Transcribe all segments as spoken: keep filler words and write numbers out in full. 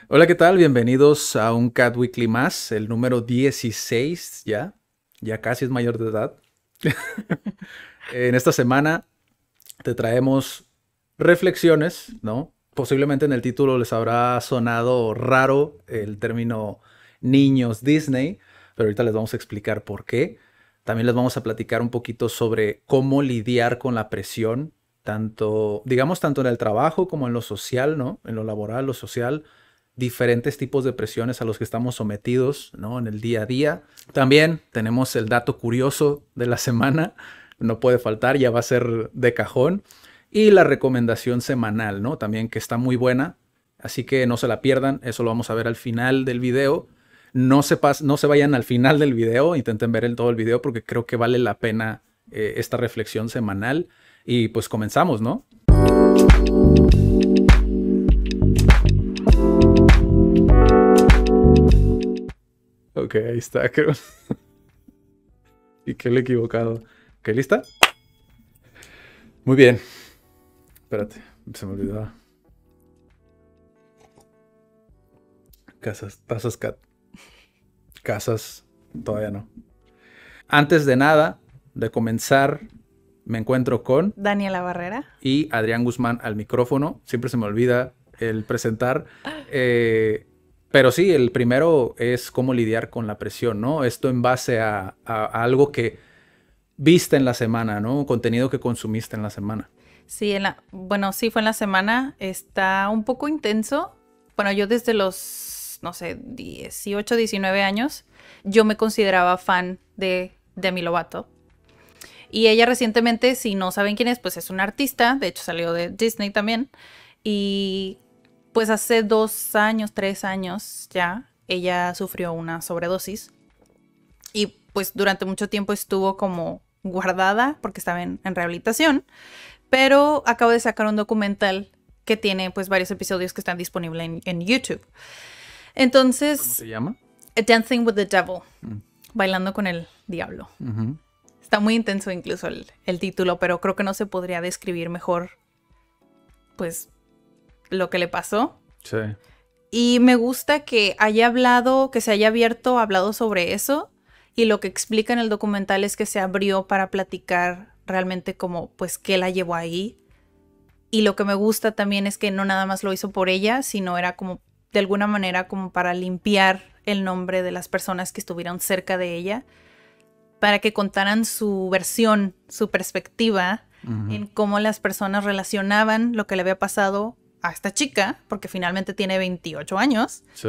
Hola, ¿qué tal? Bienvenidos a un Cat Weekly más, el número dieciséis ya. Ya casi es mayor de edad. En esta semana te traemos reflexiones, ¿no? Posiblemente en el título les habrá sonado raro el término niños Disney, pero ahorita les vamos a explicar por qué. También les vamos a platicar un poquito sobre cómo lidiar con la presión, tanto, digamos, tanto en el trabajo como en lo social, ¿no? En lo laboral, lo social, diferentes tipos de presiones a los que estamos sometidos, ¿no? En el día a día. También tenemos el dato curioso de la semana, no puede faltar, ya va a ser de cajón. Y la recomendación semanal, ¿no? También que está muy buena, así que no se la pierdan, eso lo vamos a ver al final del video. No se, pas no se vayan al final del video, intenten ver el, todo el video porque creo que vale la pena eh, esta reflexión semanal. Y pues comenzamos, ¿no? Ok, ahí está, creo. Y que le he equivocado. ¿Ok, lista? Muy bien. Espérate, se me olvidó. Casas, tazas cat. Casas, todavía no. Antes de nada, de comenzar, me encuentro con Daniela Barrera y Adrián Guzmán al micrófono. Siempre se me olvida el presentar. Eh, pero sí, el primero es cómo lidiar con la presión, ¿no? Esto en base a, a, a algo que viste en la semana, ¿no? Contenido que consumiste en la semana. Sí, en la, bueno, sí, fue en la semana. Está un poco intenso. Bueno, yo desde los, no sé, dieciocho, diecinueve años, yo me consideraba fan de Demi Lovato. Y ella recientemente, si no saben quién es, pues es una artista. De hecho, salió de Disney también. Y pues hace dos años, tres años ya, ella sufrió una sobredosis. Y pues durante mucho tiempo estuvo como guardada porque estaba en, en rehabilitación. Pero acabo de sacar un documental que tiene pues varios episodios que están disponibles en, en YouTube. Entonces... ¿Cómo se llama? Dancing with the Devil. Mm. Bailando con el diablo. Uh-huh. Está muy intenso incluso el, el título, pero creo que no se podría describir mejor pues lo que le pasó. Sí. Y me gusta que haya hablado, que se haya abierto, hablado sobre eso. Y lo que explica en el documental es que se abrió para platicar realmente como, pues, qué la llevó ahí. Y lo que me gusta también es que no nada más lo hizo por ella, sino era como, de alguna manera, como para limpiar el nombre de las personas que estuvieron cerca de ella, para que contaran su versión, su perspectiva, uh-huh, en cómo las personas relacionaban lo que le había pasado a esta chica, porque finalmente tiene veintiocho años. Sí.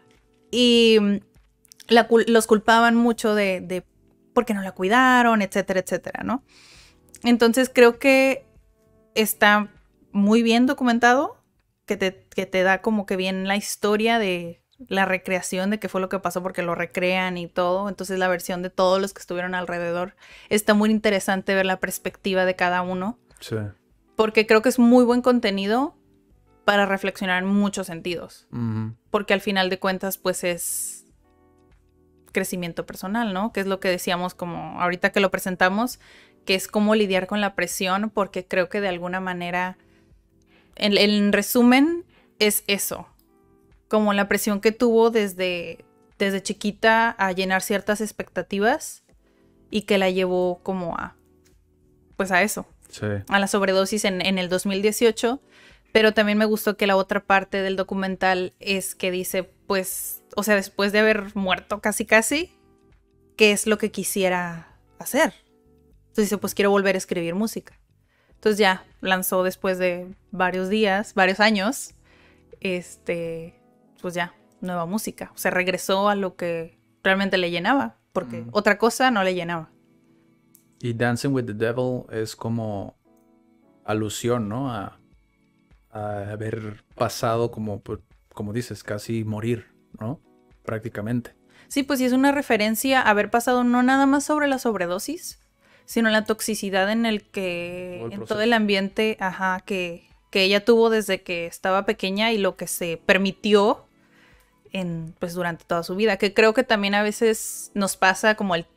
Y la, los culpaban mucho de, de por qué no la cuidaron, etcétera, etcétera, ¿no? Entonces creo que está muy bien documentado, que te, que te da como que bien la historia de la recreación de qué fue lo que pasó, porque lo recrean y todo. Entonces la versión de todos los que estuvieron alrededor. Está muy interesante ver la perspectiva de cada uno. Sí. Porque creo que es muy buen contenido para reflexionar en muchos sentidos. Uh-huh. Porque al final de cuentas, pues es crecimiento personal, ¿no? Que es lo que decíamos como ahorita que lo presentamos, que es cómo lidiar con la presión, porque creo que de alguna manera, en, en resumen, es eso. Como la presión que tuvo desde, desde chiquita a llenar ciertas expectativas y que la llevó como a, pues a eso. Sí. A la sobredosis en, en el dos mil dieciocho. Pero también me gustó que la otra parte del documental es que dice, pues, o sea, después de haber muerto casi casi, ¿qué es lo que quisiera hacer? Entonces dice, pues quiero volver a escribir música. Entonces ya lanzó después de varios días, varios años, este, pues ya, nueva música. O sea, regresó a lo que realmente le llenaba, porque mm. otra cosa no le llenaba. Y Dancing with the Devil es como alusión, ¿no? A, a haber pasado como, como dices, casi morir, ¿no? Prácticamente. Sí, pues sí es una referencia a haber pasado no nada más sobre la sobredosis, sino la toxicidad en el que, todo el en todo el ambiente, ajá, que, que ella tuvo desde que estaba pequeña y lo que se permitió en, pues, durante toda su vida. Que creo que también a veces nos pasa como el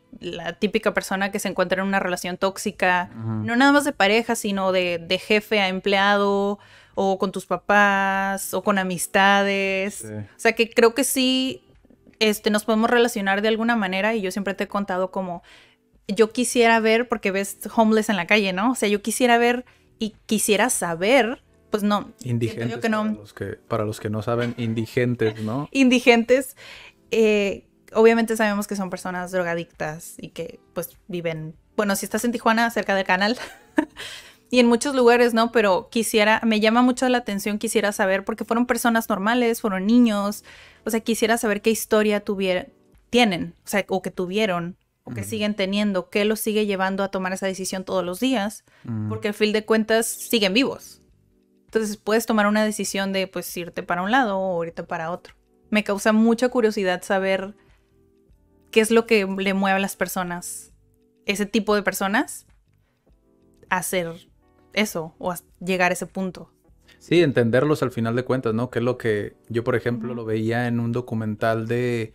la típica persona que se encuentra en una relación tóxica, Ujú. no nada más de pareja, sino de, de jefe a empleado, o con tus papás, o con amistades. Sí. O sea, que creo que sí este, nos podemos relacionar de alguna manera, y yo siempre te he contado como, yo quisiera ver, porque ves homeless en la calle, ¿no? O sea, yo quisiera ver y quisiera saber, pues no. Indigentes, yo que no, para los que, para los que no saben, indigentes, ¿no? indigentes, eh, obviamente sabemos que son personas drogadictas y que pues viven, bueno, si estás en Tijuana, cerca del canal, y en muchos lugares, ¿no? Pero quisiera, me llama mucho la atención, quisiera saber, porque fueron personas normales, fueron niños, o sea, quisiera saber qué historia tuviera, tienen, o sea, o que tuvieron, o que Ujú. siguen teniendo, qué los sigue llevando a tomar esa decisión todos los días, Mm. porque al fin de cuentas siguen vivos. Entonces puedes tomar una decisión de pues irte para un lado o irte para otro. Me causa mucha curiosidad saber qué es lo que le mueve a las personas, ese tipo de personas, a hacer eso o a llegar a ese punto. Sí, entenderlos al final de cuentas, ¿no? Que es lo que yo, por ejemplo, Ujú. lo veía en un documental de,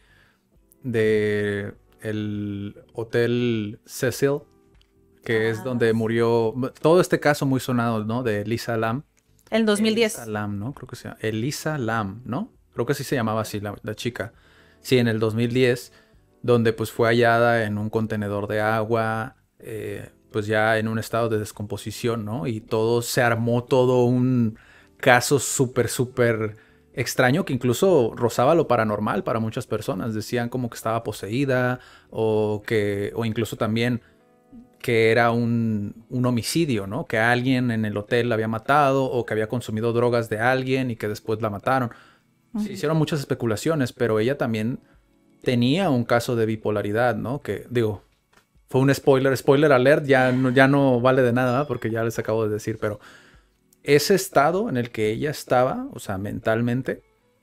de el Hotel Cecil, que es Ah, donde murió todo este caso muy sonado, ¿no? De Elisa Lam. El dos mil diez. Elisa Lam, ¿no? Creo que se llama. Elisa Lam, ¿no? Creo que sí se llamaba así la, la chica. Sí, en el dos mil diez, donde pues fue hallada en un contenedor de agua, eh, pues ya en un estado de descomposición, ¿no? Y todo se armó todo un caso súper, súper extraño que incluso rozaba lo paranormal para muchas personas. Decían como que estaba poseída o que, o incluso también que era un, un homicidio, ¿no? Que alguien en el hotel la había matado o que había consumido drogas de alguien y que después la mataron. Se hicieron muchas especulaciones, pero ella también tenía un caso de bipolaridad, ¿no? Que, digo, fue un spoiler, spoiler alert, ya no, ya no vale de nada, ¿verdad? Porque ya les acabo de decir, pero ese estado en el que ella estaba, o sea, mentalmente,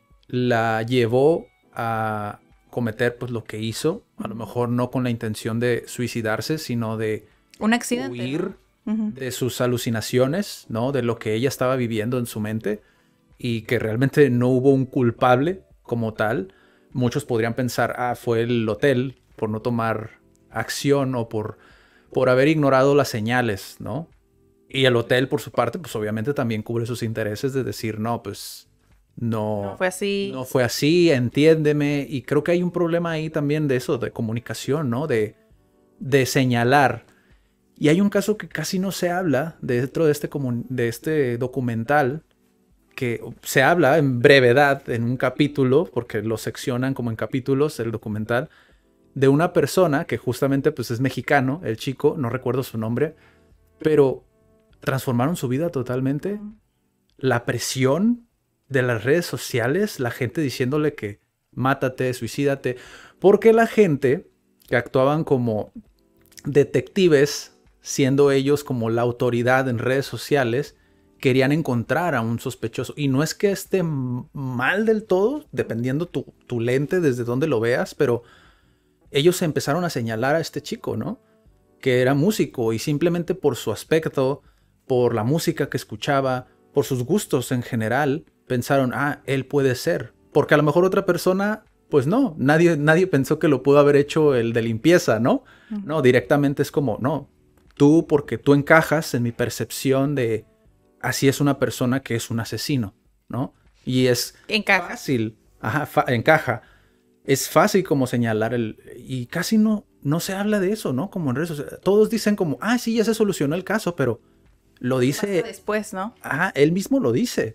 la llevó a cometer pues lo que hizo, a lo mejor no con la intención de suicidarse, sino de Un accidente. huir ¿no? Ujú. de sus alucinaciones, ¿no? De lo que ella estaba viviendo en su mente y que realmente no hubo un culpable como tal. Muchos podrían pensar, ah, fue el hotel por no tomar acción o por, por haber ignorado las señales, ¿no? Y el hotel, por su parte, pues obviamente también cubre sus intereses de decir, no, pues no, No fue así. no fue así, entiéndeme. Y creo que hay un problema ahí también de eso, de comunicación, ¿no? De, de señalar. Y hay un caso que casi no se habla dentro de este, comun- de este documental, que se habla en brevedad en un capítulo, porque lo seccionan como en capítulos el documental, de una persona que justamente pues es mexicano, el chico, no recuerdo su nombre, pero transformaron su vida totalmente. La presión de las redes sociales, la gente diciéndole que mátate, suicídate, porque la gente que actuaban como detectives, siendo ellos como la autoridad en redes sociales, querían encontrar a un sospechoso. Y no es que esté mal del todo, dependiendo tu, tu lente desde donde lo veas, pero ellos empezaron a señalar a este chico, ¿no? Que era músico y simplemente por su aspecto, por la música que escuchaba, por sus gustos en general, pensaron, ah, él puede ser. Porque a lo mejor otra persona, pues no, nadie, nadie pensó que lo pudo haber hecho el de limpieza, ¿no? Uh-huh. No, directamente es como, no, tú porque tú encajas en mi percepción de así es una persona que es un asesino, ¿no? Y es encaja. fácil, ajá, fa- encaja. Es fácil como señalar el... Y casi no, no se habla de eso, ¿no? Como en redes sociales. Todos dicen como, ah, sí, ya se solucionó el caso, pero lo dice... Pasa después, ¿no? Ajá, él mismo lo dice.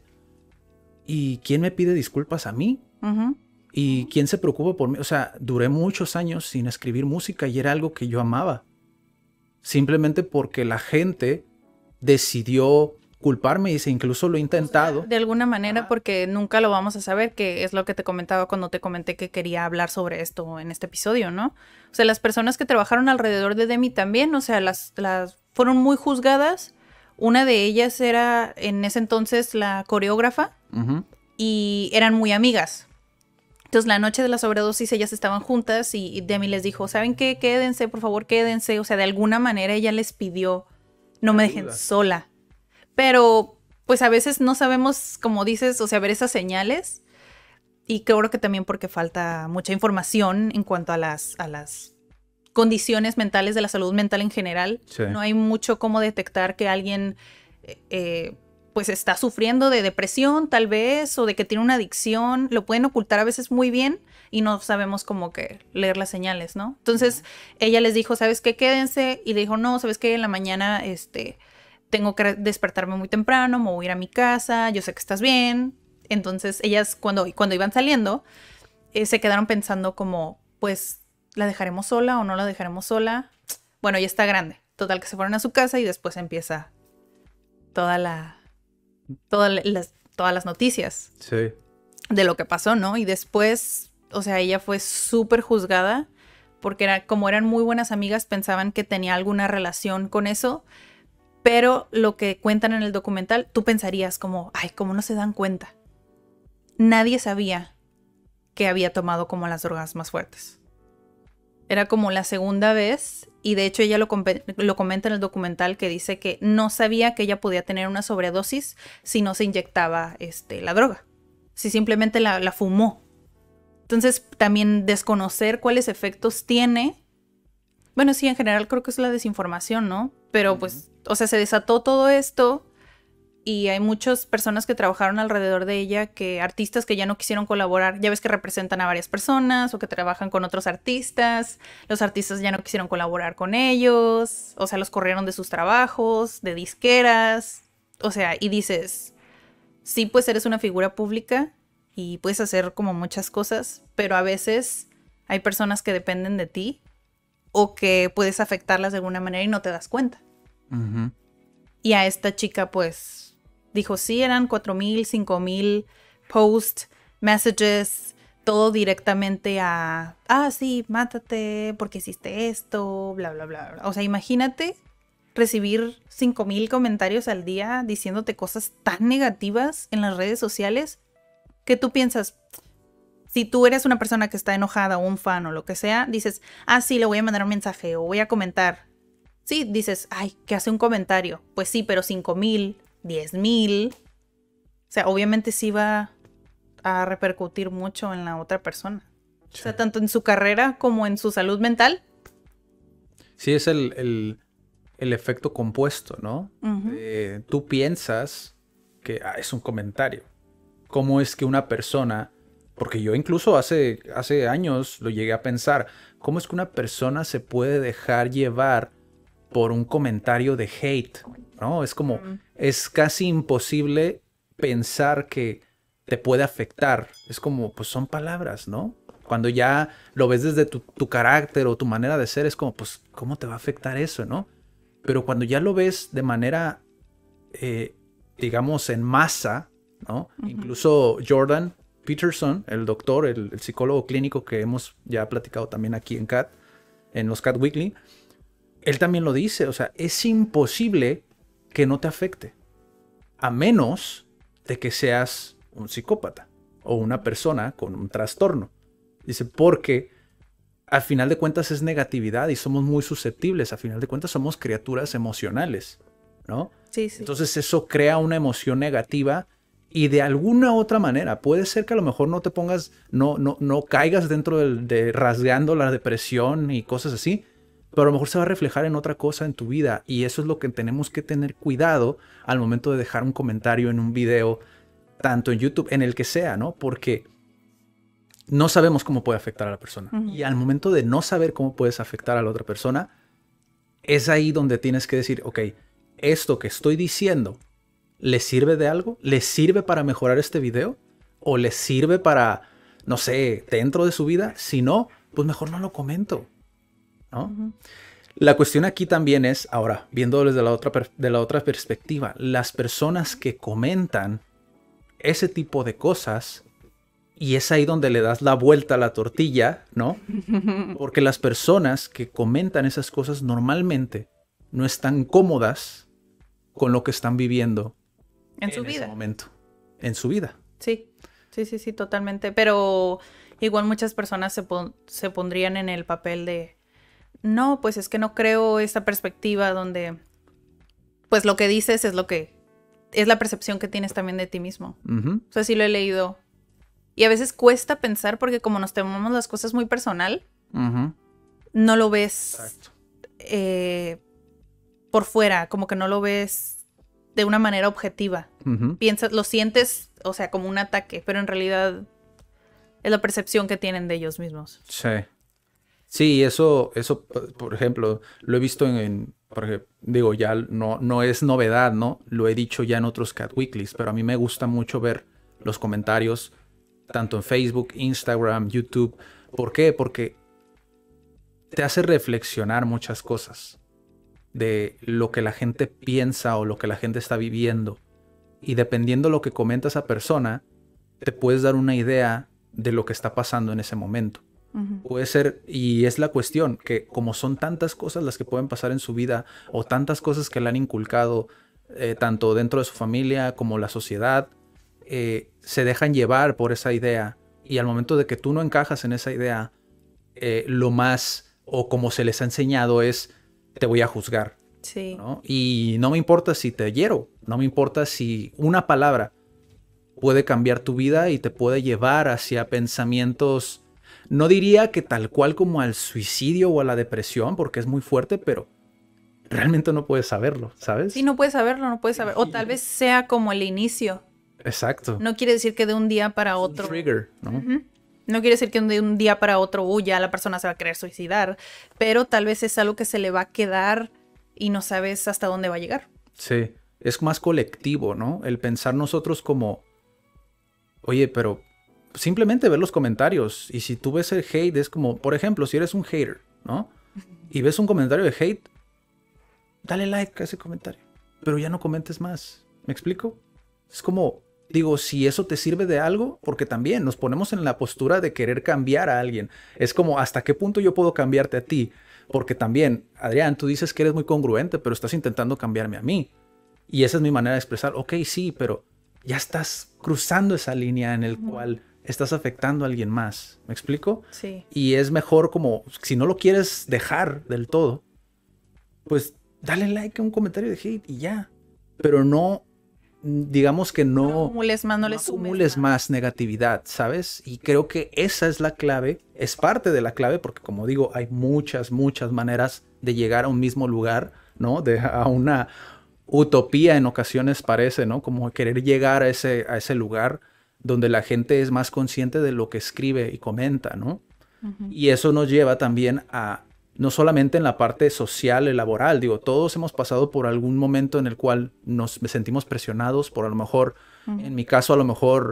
¿Y quién me pide disculpas a mí? Uh-huh. ¿Y quién se preocupa por mí? O sea, duré muchos años sin escribir música y era algo que yo amaba. Simplemente porque la gente decidió culparme y se incluso lo he intentado. O sea, de alguna manera, Ajá. porque nunca lo vamos a saber, que es lo que te comentaba cuando te comenté que quería hablar sobre esto en este episodio, ¿no? O sea, las personas que trabajaron alrededor de Demi también, o sea, las, las fueron muy juzgadas. Una de ellas era en ese entonces la coreógrafa uh-huh. y eran muy amigas. Entonces, la noche de la sobredosis, ellas estaban juntas y Demi les dijo, ¿saben qué? Quédense, por favor, quédense. O sea, de alguna manera ella les pidió, no me dejen sola. Pero, pues a veces no sabemos, como dices, o sea, ver esas señales. Y creo que también porque falta mucha información en cuanto a las, a las condiciones mentales de la salud mental en general. Sí. No hay mucho cómo detectar que alguien eh, pues está sufriendo de depresión tal vez, o de que tiene una adicción. Lo pueden ocultar a veces muy bien y no sabemos cómo que leer las señales, ¿no? Entonces ella les dijo, ¿sabes qué? Quédense. Y le dijo, no, ¿sabes qué? En la mañana este, tengo que despertarme muy temprano, me voy a ir a mi casa, yo sé que estás bien. Entonces ellas cuando, cuando iban saliendo eh, se quedaron pensando como, pues, ¿la dejaremos sola o no la dejaremos sola? Bueno, ya está grande. Total, que se fueron a su casa y después empieza toda la... Toda las, todas las noticias. Sí. De lo que pasó, ¿no? Y después, o sea, ella fue súper juzgada porque era, como eran muy buenas amigas, pensaban que tenía alguna relación con eso. Pero lo que cuentan en el documental, tú pensarías como, ay, ¿cómo no se dan cuenta? Nadie sabía que había tomado como las drogas más fuertes. Era como la segunda vez, y de hecho ella lo, lo comenta en el documental, que dice que no sabía que ella podía tener una sobredosis si no se inyectaba este, la droga, si simplemente la, la fumó. Entonces también desconocer cuáles efectos tiene, bueno, sí, en general creo que es la desinformación, ¿no? Pero pues, o sea, se desató todo esto. Y hay muchas personas que trabajaron alrededor de ella, que artistas que ya no quisieron colaborar. Ya ves que representan a varias personas o que trabajan con otros artistas. Los artistas ya no quisieron colaborar con ellos. O sea, los corrieron de sus trabajos, de disqueras. O sea, y dices, sí, pues eres una figura pública y puedes hacer como muchas cosas, pero a veces hay personas que dependen de ti o que puedes afectarlas de alguna manera y no te das cuenta. Uh-huh. Y a esta chica, pues... dijo, sí, eran cuatro mil, cinco mil posts, messages, todo directamente a, ah, sí, mátate porque hiciste esto, bla, bla, bla, bla. O sea, imagínate recibir cinco mil comentarios al día diciéndote cosas tan negativas en las redes sociales que tú piensas, si tú eres una persona que está enojada o un fan o lo que sea, dices, ah, sí, le voy a mandar un mensaje o voy a comentar. Sí, dices, ay, que hace un comentario. Pues sí, pero cinco mil... diez mil, o sea, obviamente sí va a repercutir mucho en la otra persona. Sí. O sea, tanto en su carrera como en su salud mental. Sí, es el, el, el efecto compuesto, ¿no? Uh-huh. Eh, tú piensas que ah, es un comentario. ¿Cómo es que una persona, porque yo incluso hace, hace años lo llegué a pensar, ¿cómo es que una persona se puede dejar llevar por un comentario de hate? ¿No? Es como, mm. es casi imposible pensar que te puede afectar. Es como, pues son palabras, ¿no? Cuando ya lo ves desde tu, tu carácter o tu manera de ser, es como, pues, ¿cómo te va a afectar eso, no? Pero cuando ya lo ves de manera, eh, digamos, en masa, ¿no? Uh-huh. Incluso Jordan Peterson, el doctor, el, el psicólogo clínico que hemos ya platicado también aquí en Cat, en los Cat Weekly, él también lo dice, o sea, es imposible que no te afecte, a menos de que seas un psicópata o una persona con un trastorno. Dice, porque al final de cuentas es negatividad y somos muy susceptibles. Al final de cuentas somos criaturas emocionales, ¿no? Sí, sí. Entonces eso crea una emoción negativa y de alguna otra manera puede ser que a lo mejor no te pongas, no, no, no caigas dentro de, de rasgando la depresión y cosas así, pero a lo mejor se va a reflejar en otra cosa en tu vida y eso es lo que tenemos que tener cuidado al momento de dejar un comentario en un video, tanto en YouTube, en el que sea, ¿no? Porque no sabemos cómo puede afectar a la persona. Uh-huh. Y al momento de no saber cómo puedes afectar a la otra persona, es ahí donde tienes que decir, ok, esto que estoy diciendo, ¿le sirve de algo? ¿Le sirve para mejorar este video? ¿O le sirve para, no sé, dentro de su vida? Si no, pues mejor no lo comento, ¿no? Uh-huh. La cuestión aquí también es, ahora, viendo desde la otra, de la otra perspectiva, las personas que comentan ese tipo de cosas, y es ahí donde le das la vuelta a la tortilla, ¿no? Porque las personas que comentan esas cosas normalmente no están cómodas con lo que están viviendo en, en su ese vida. momento, en su vida. Sí, sí, sí, sí, totalmente. Pero igual muchas personas se, pon- se pondrían en el papel de, no, pues es que no creo esta perspectiva donde, pues lo que dices es lo que, es la percepción que tienes también de ti mismo. Uh-huh. O sea, sí lo he leído. Y a veces cuesta pensar porque como nos tomamos las cosas muy personal, uh-huh. no lo ves Exacto. eh, por fuera, como que no lo ves de una manera objetiva. Uh-huh. Piensas, lo sientes, o sea, como un ataque, pero en realidad es la percepción que tienen de ellos mismos. Sí. Sí, eso, eso, por ejemplo, lo he visto en, en por ejemplo, digo, ya no, no es novedad, ¿no? Lo he dicho ya en otros Cat Weeklies, pero a mí me gusta mucho ver los comentarios, tanto en Facebook, Instagram, YouTube. ¿Por qué? Porque te hace reflexionar muchas cosas de lo que la gente piensa o lo que la gente está viviendo. Y dependiendo de lo que comenta esa persona, te puedes dar una idea de lo que está pasando en ese momento. Uh-huh. Puede ser, y es la cuestión, que como son tantas cosas las que pueden pasar en su vida o tantas cosas que le han inculcado, eh, tanto dentro de su familia como la sociedad, eh, se dejan llevar por esa idea. Y al momento de que tú no encajas en esa idea, eh, lo más, o como se les ha enseñado, es te voy a juzgar. Sí. ¿No? Y no me importa si te hiero, no me importa si una palabra puede cambiar tu vida y te puede llevar hacia pensamientos, no diría que tal cual como al suicidio o a la depresión, porque es muy fuerte, pero realmente no puedes saberlo, ¿sabes? Sí, no puedes saberlo, no puedes saber. O tal vez sea como el inicio. Exacto. No quiere decir que de un día para otro... Un trigger, ¿no? Uh-huh. No quiere decir que de un día para otro, uh, ya la persona se va a querer suicidar, pero tal vez es algo que se le va a quedar y no sabes hasta dónde va a llegar. Sí, es más colectivo, ¿no? El pensar nosotros como, oye, pero simplemente ver los comentarios. Y si tú ves el hate, es como, por ejemplo, si eres un hater, ¿no? Y ves un comentario de hate, dale like a ese comentario. Pero ya no comentes más. ¿Me explico? Es como, digo, si eso te sirve de algo, porque también nos ponemos en la postura de querer cambiar a alguien. Es como, ¿hasta qué punto yo puedo cambiarte a ti? Porque también, Adrián, tú dices que eres muy congruente, pero estás intentando cambiarme a mí. Y esa es mi manera de expresar, ok, sí, pero ya estás cruzando esa línea en el cual estás afectando a alguien más. ¿Me explico? Sí. Y es mejor como, si no lo quieres dejar del todo, pues dale like a un comentario de hate y ya. Pero no, digamos que no, no acumules más, no, no le sumes acumules más. más negatividad, ¿sabes? Y creo que esa es la clave, es parte de la clave, porque como digo, hay muchas, muchas maneras de llegar a un mismo lugar, ¿no? De, a una utopía en ocasiones parece, ¿no? Como querer llegar a ese, a ese lugar donde la gente es más consciente de lo que escribe y comenta, ¿no? Uh-huh. Y eso nos lleva también a, no solamente en la parte social y laboral, digo, todos hemos pasado por algún momento en el cual nos sentimos presionados por a lo mejor, uh-huh. en mi caso a lo mejor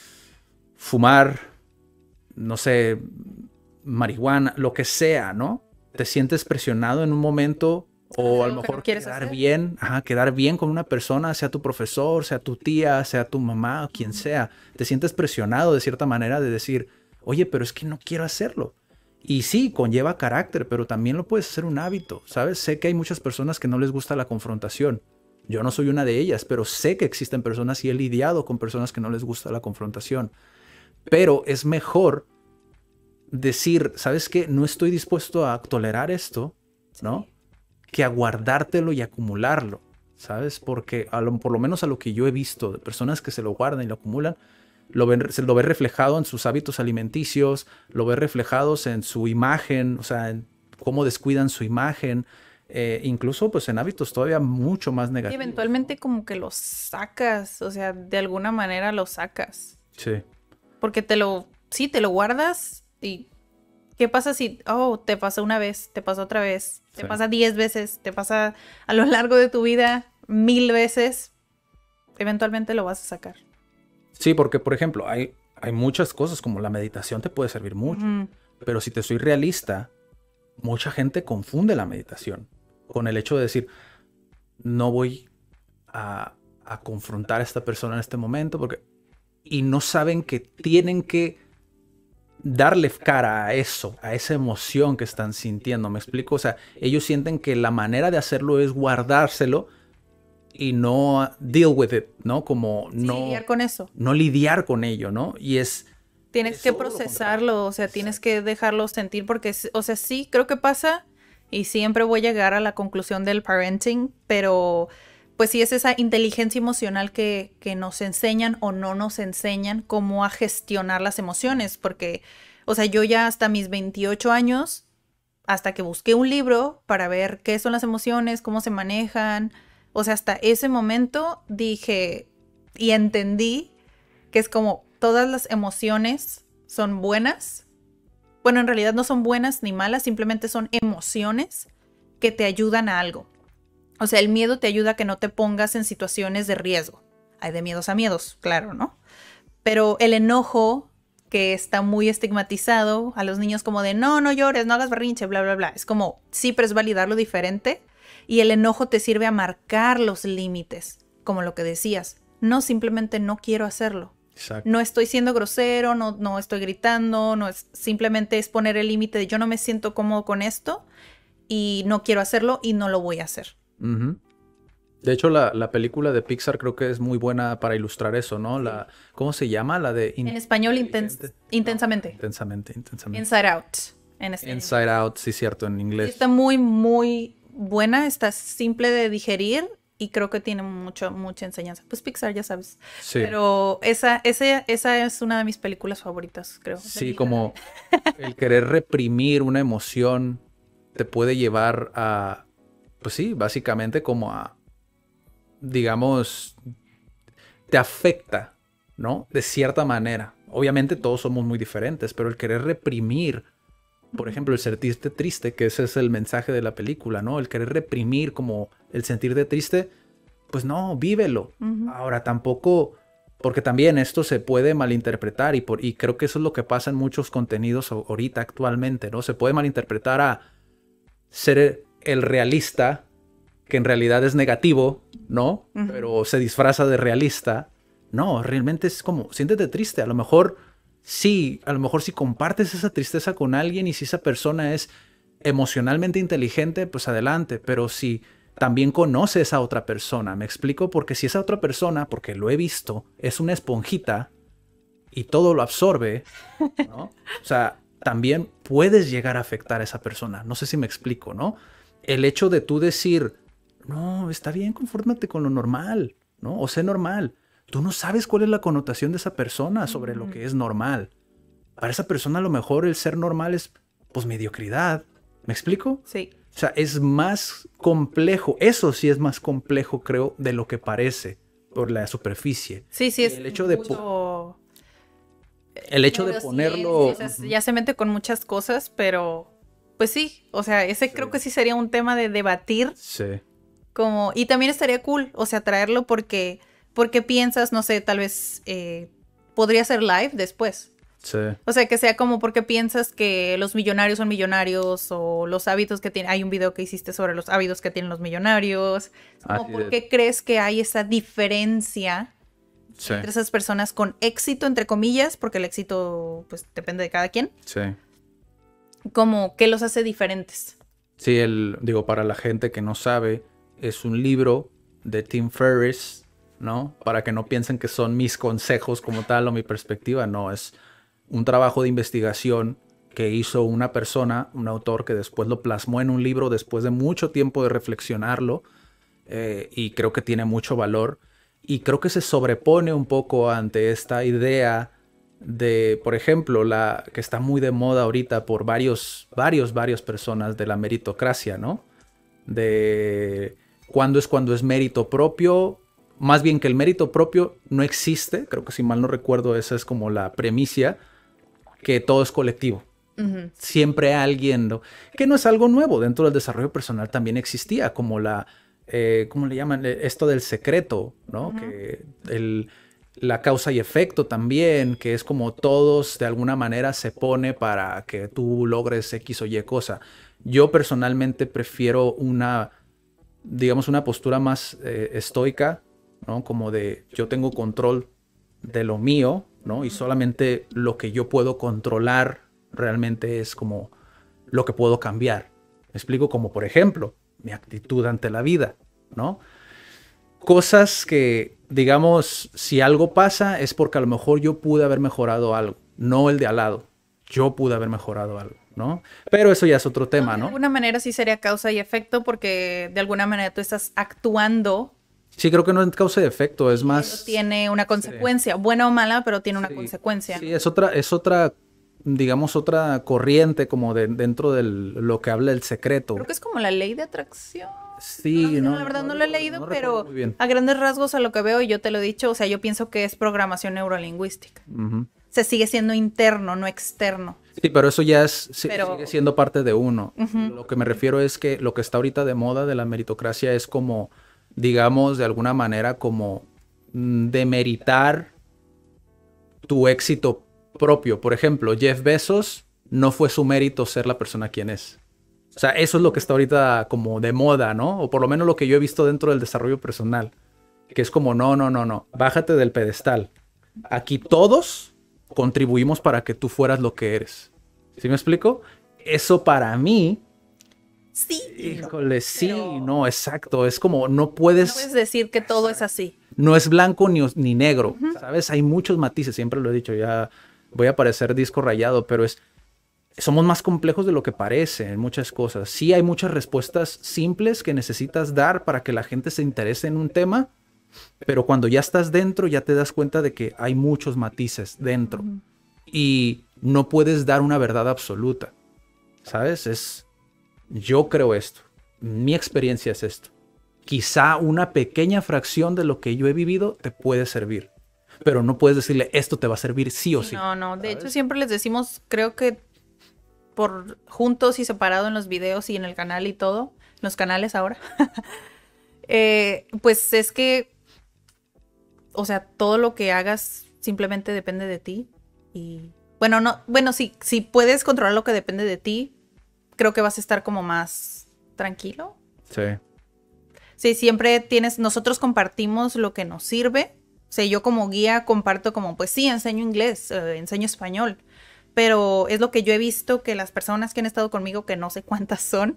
fumar, no sé, marihuana, lo que sea, ¿no? Te sientes presionado en un momento o a lo mejor no quedar hacer? bien, ajá, quedar bien con una persona, sea tu profesor, sea tu tía, sea tu mamá, o quien uh-huh. sea. Te sientes presionado de cierta manera de decir, oye, pero es que no quiero hacerlo. Y sí, conlleva carácter, pero también lo puedes hacer un hábito, ¿sabes? Sé que hay muchas personas que no les gusta la confrontación. Yo no soy una de ellas, pero sé que existen personas y he lidiado con personas que no les gusta la confrontación. Pero es mejor decir, ¿sabes qué? No estoy dispuesto a tolerar esto, ¿no? Sí. Que a guardártelo y acumularlo, ¿sabes? Porque a lo, por lo menos a lo que yo he visto de personas que se lo guardan y lo acumulan, lo ven, se lo ve reflejado en sus hábitos alimenticios, lo ve reflejados en su imagen, o sea, en cómo descuidan su imagen, eh, incluso pues en hábitos todavía mucho más negativos. Y eventualmente como que lo sacas, o sea, de alguna manera lo sacas. Sí. Porque te lo, sí, te lo guardas y ¿qué pasa si, oh, te pasa una vez, te pasa otra vez, te sí. pasa diez veces, te pasa a lo largo de tu vida mil veces? Eventualmente lo vas a sacar. Sí, porque, por ejemplo, hay, hay muchas cosas como la meditación te puede servir mucho. Uh-huh. Pero si te soy realista, mucha gente confunde la meditación con el hecho de decir, no voy a, a confrontar a esta persona en este momento, porque y no saben que tienen que darle cara a eso, a esa emoción que están sintiendo. ¿Me explico? O sea, ellos sienten que la manera de hacerlo es guardárselo y no deal with it, ¿no? Como no sí, lidiar con eso. No lidiar con ello, ¿no? Y es... Tienes es que procesarlo, o sea, Exacto. tienes que dejarlo sentir porque, o sea, sí, creo que pasa y siempre voy a llegar a la conclusión del parenting, pero pues sí es esa inteligencia emocional que, que nos enseñan o no nos enseñan cómo a gestionar las emociones, porque, o sea, yo ya hasta mis veintiocho años hasta que busqué un libro para ver qué son las emociones, cómo se manejan. O sea, hasta ese momento dije y entendí que es como todas las emociones son buenas. Bueno, en realidad no son buenas ni malas, simplemente son emociones que te ayudan a algo. O sea, el miedo te ayuda a que no te pongas en situaciones de riesgo. Hay de miedos a miedos, claro, ¿no? Pero el enojo, que está muy estigmatizado a los niños como de no, no llores, no hagas berrinche, bla, bla, bla. Es como, sí, pero es validarlo diferente. Y el enojo te sirve a marcar los límites, como lo que decías. No, simplemente no quiero hacerlo. Exacto. No estoy siendo grosero, no, no estoy gritando, no es, simplemente es poner el límite de yo no me siento cómodo con esto y no quiero hacerlo y no lo voy a hacer. Uh-huh. De hecho, la, la película de Pixar creo que es muy buena para ilustrar eso, ¿no? La, ¿cómo se llama? La de... In- en español, intens intensamente. No, intensamente, intensamente. Inside Out. En español. Inside Out, sí, cierto, en inglés. Sí, está muy, muy buena, está simple de digerir. Y creo que tiene mucho, mucha enseñanza. Pues Pixar, ya sabes. Sí. Pero esa, esa, esa es una de mis películas favoritas, creo. Sí, como el querer reprimir una emoción te puede llevar a, pues sí, básicamente como a, digamos, te afecta, ¿no? De cierta manera. Obviamente todos somos muy diferentes, pero el querer reprimir, por ejemplo, el sentirte triste, que ese es el mensaje de la película, ¿no? El querer reprimir como el sentirte triste, pues no, vívelo. Uh-huh. Ahora tampoco, porque también esto se puede malinterpretar y, por, y creo que eso es lo que pasa en muchos contenidos ahorita actualmente, ¿no? Se puede malinterpretar a ser el realista, que en realidad es negativo, ¿no? Uh-huh. Pero se disfraza de realista. No, realmente es como, siéntete triste, a lo mejor... Sí, a lo mejor si compartes esa tristeza con alguien y si esa persona es emocionalmente inteligente, pues adelante. Pero si también conoces a otra persona, ¿me explico? Porque si esa otra persona, porque lo he visto, es una esponjita y todo lo absorbe, ¿no? O sea, también puedes llegar a afectar a esa persona. No sé si me explico, ¿no? El hecho de tú decir, no, está bien, confórmate con lo normal, ¿no? O sé normal. Tú no sabes cuál es la connotación de esa persona sobre lo que es normal. Para esa persona a lo mejor el ser normal es, pues, mediocridad. ¿Me explico? Sí. O sea, es más complejo. Eso sí es más complejo, creo, de lo que parece por la superficie. Sí, sí, es el hecho mucho... de El hecho pero de ponerlo... Sí, o sea, ya se mete con muchas cosas, pero... Pues sí, o sea, ese sí. Creo que sí sería un tema de debatir. Sí. Como... Y también estaría cool, o sea, traerlo porque... Porque piensas, no sé, tal vez eh, podría ser live después. Sí. O sea, que sea como porque piensas que los millonarios son millonarios o los hábitos que tienen. Hay un video que hiciste sobre los hábitos que tienen los millonarios. Como Así ¿por qué es. crees que hay esa diferencia sí. entre esas personas con éxito, entre comillas? Porque el éxito, pues, depende de cada quien. Sí. Como, ¿qué los hace diferentes? Sí, el, digo, para la gente que no sabe, es un libro de Tim Ferriss, ¿no? Para que no piensen que son mis consejos como tal o mi perspectiva, no, es un trabajo de investigación que hizo una persona, un autor que después lo plasmó en un libro después de mucho tiempo de reflexionarlo eh, y creo que tiene mucho valor y creo que se sobrepone un poco ante esta idea de, por ejemplo, la que está muy de moda ahorita por varios, varios, varias personas de la meritocracia, ¿no? De cuándo es cuando es mérito propio. Más bien que el mérito propio no existe, creo que si mal no recuerdo esa es como la premisa, que todo es colectivo. Uh-huh. Siempre alguien, ¿no? Que no es algo nuevo, dentro del desarrollo personal también existía, como la, eh, ¿cómo le llaman? Esto del secreto, ¿no? Uh-huh. Que el, la causa y efecto también, que es como todos de alguna manera se pone para que tú logres X o Y cosa. Yo personalmente prefiero una, digamos, una postura más eh, estoica, ¿no? Como de yo tengo control de lo mío, ¿no? Y solamente lo que yo puedo controlar realmente es como lo que puedo cambiar. Me explico, como por ejemplo, mi actitud ante la vida, ¿no? Cosas que, digamos, si algo pasa es porque a lo mejor yo pude haber mejorado algo, no el de al lado. Yo pude haber mejorado algo, ¿no? Pero eso ya es otro tema, ¿no? De alguna manera sí sería causa y efecto porque de alguna manera tú estás actuando. Sí, creo que no es causa y efecto, es más... Tiene una consecuencia, sí. Buena o mala, pero tiene una sí, consecuencia. Sí, es otra, es otra digamos, otra corriente como de, dentro de lo que habla El Secreto. Creo que es como la ley de atracción. Sí, no, no, la verdad no, no lo he recuerdo, leído, no pero recuerdo muy bien. a grandes rasgos a lo que veo, y yo te lo he dicho, o sea, yo pienso que es programación neurolingüística. Ujú. Se sigue siendo interno, no externo. Sí, pero eso ya es, sí, Pero- sigue siendo parte de uno. Ujú. Lo que me refiero es que lo que está ahorita de moda de la meritocracia es como, digamos, de alguna manera como mm, demeritar tu éxito propio. Por ejemplo, Jeff Bezos no fue su mérito ser la persona quien es. O sea, eso es lo que está ahorita como de moda, ¿no? O por lo menos lo que yo he visto dentro del desarrollo personal. Que es como, no, no, no, no, bájate del pedestal. Aquí todos contribuimos para que tú fueras lo que eres. ¿Sí me explico? Eso para mí, Sí. híjole, sí, Pero- no, exacto. Es como, no No puedes, puedes decir que todo es así. no es blanco ni, os- ni negro, ¿sabes? Hay muchos matices, siempre lo he dicho, ya voy a parecer disco rayado, pero es, somos más complejos de lo que parece en muchas cosas. Sí hay muchas respuestas simples que necesitas dar para que la gente se interese en un tema, pero cuando ya estás dentro ya te das cuenta de que hay muchos matices dentro y no puedes dar una verdad absoluta, ¿sabes? Es, yo creo esto, mi experiencia es esto. Quizá una pequeña fracción de lo que yo he vivido te puede servir, pero no puedes decirle esto te va a servir sí o sí. No, no. De ¿sabes? hecho, siempre les decimos, creo que por juntos y separado en los videos y en el canal y todo, los canales ahora, eh, pues es que, o sea, todo lo que hagas simplemente depende de ti. Y bueno, no, bueno, sí, si puedes controlar lo que depende de ti, creo que vas a estar como más tranquilo. Sí. Sí, siempre tienes, nosotros compartimos lo que nos sirve. O sea, yo como guía comparto como, pues sí, enseño inglés, eh, enseño español, pero es lo que yo he visto que las personas que han estado conmigo, que no sé cuántas son,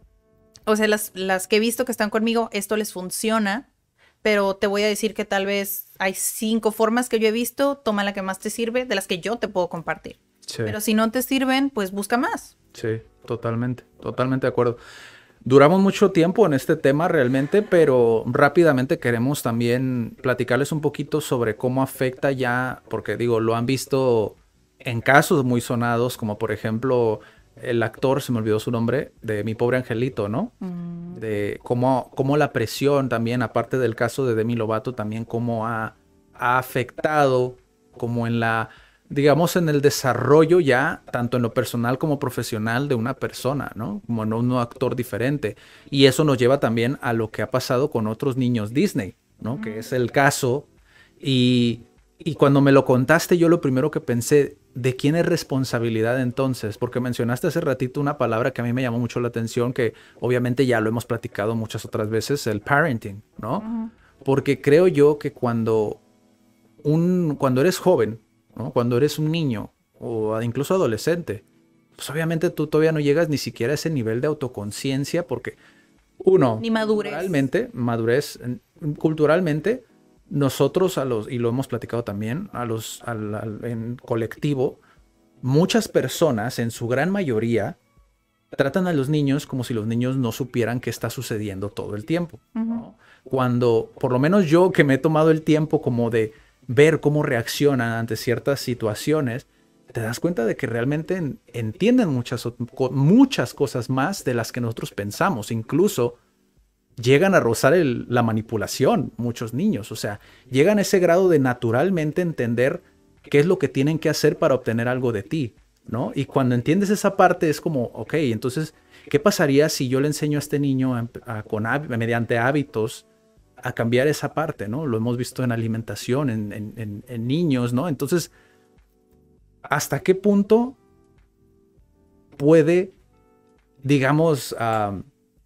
o sea, las, las que he visto que están conmigo, esto les funciona, pero te voy a decir que tal vez hay cinco formas que yo he visto, toma la que más te sirve, de las que yo te puedo compartir. Sí. Pero si no te sirven, pues busca más. Sí, totalmente, totalmente de acuerdo. Duramos mucho tiempo en este tema realmente, pero rápidamente queremos también platicarles un poquito sobre cómo afecta ya, porque digo, lo han visto en casos muy sonados, como por ejemplo el actor, se me olvidó su nombre, de Mi Pobre Angelito, ¿no? Mm. De cómo, cómo la presión también, aparte del caso de Demi Lovato, también cómo ha, ha afectado como en la, digamos, en el desarrollo ya, tanto en lo personal como profesional de una persona, ¿no? Como en un actor diferente. Y eso nos lleva también a lo que ha pasado con otros niños Disney, ¿no? Que es el caso. Y, y cuando me lo contaste, yo lo primero que pensé, ¿de quién es responsabilidad entonces? Porque mencionaste hace ratito una palabra que a mí me llamó mucho la atención, que obviamente ya lo hemos platicado muchas otras veces, el parenting, ¿no? Ujú. Porque creo yo que cuando, un, cuando eres joven, ¿no? Cuando eres un niño o incluso adolescente, pues obviamente tú todavía no llegas ni siquiera a ese nivel de autoconciencia porque, uno, Ni madurez. culturalmente, madurez, en- culturalmente, nosotros a los, y lo hemos platicado también, a los, al, al- en colectivo, muchas personas, en su gran mayoría, tratan a los niños como si los niños no supieran qué está sucediendo todo el tiempo, ¿no? Cuando, por lo menos yo que me he tomado el tiempo como de ver cómo reaccionan ante ciertas situaciones, te das cuenta de que realmente en- entienden muchas, ot- co- muchas cosas más de las que nosotros pensamos. Incluso llegan a rozar el- la manipulación, muchos niños. O sea, llegan a ese grado de naturalmente entender qué es lo que tienen que hacer para obtener algo de ti, ¿no? Y cuando entiendes esa parte es como, ok, entonces, ¿qué pasaría si yo le enseño a este niño a- a- con hab- mediante hábitos a cambiar esa parte, ¿no? Lo hemos visto en alimentación, en, en- en- en niños, ¿no? Entonces, ¿hasta qué punto puede, digamos, ah,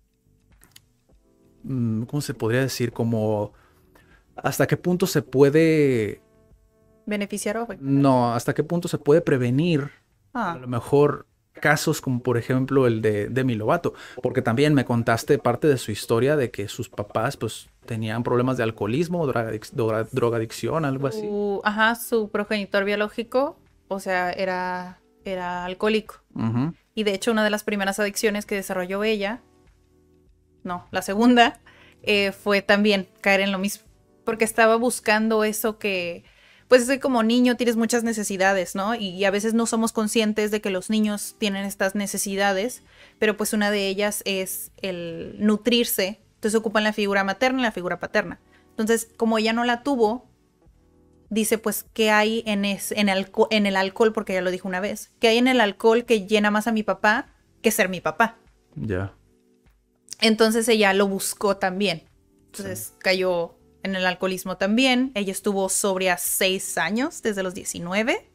mm, ¿cómo se podría decir? Como, ¿hasta qué punto se puede, ¿Beneficiar o afectar? no, hasta qué punto se puede prevenir a Ah, lo mejor casos como por ejemplo el de Demi Lovato? Porque también me contaste parte de su historia de que sus papás pues tenían problemas de alcoholismo, drogadic- droga- drogadicción, algo así. su, ajá, su progenitor biológico, o sea, era, era alcohólico. Ujú. Y de hecho, una de las primeras adicciones que desarrolló ella, no, la segunda, eh, fue también caer en lo mismo. Porque estaba buscando eso que, pues es que como niño tienes muchas necesidades, ¿no? Y, y a veces no somos conscientes de que los niños tienen estas necesidades, pero pues una de ellas es el nutrirse. Entonces ocupan la figura materna y la figura paterna. Entonces, como ella no la tuvo, dice pues, ¿qué hay en, es, en, alco en el alcohol? Porque ya lo dijo una vez. ¿Qué hay en el alcohol que llena más a mi papá que ser mi papá? Ya. Yeah. Entonces ella lo buscó también. Entonces sí. Cayó en el alcoholismo también. Ella estuvo sobria seis años, desde los diecinueve.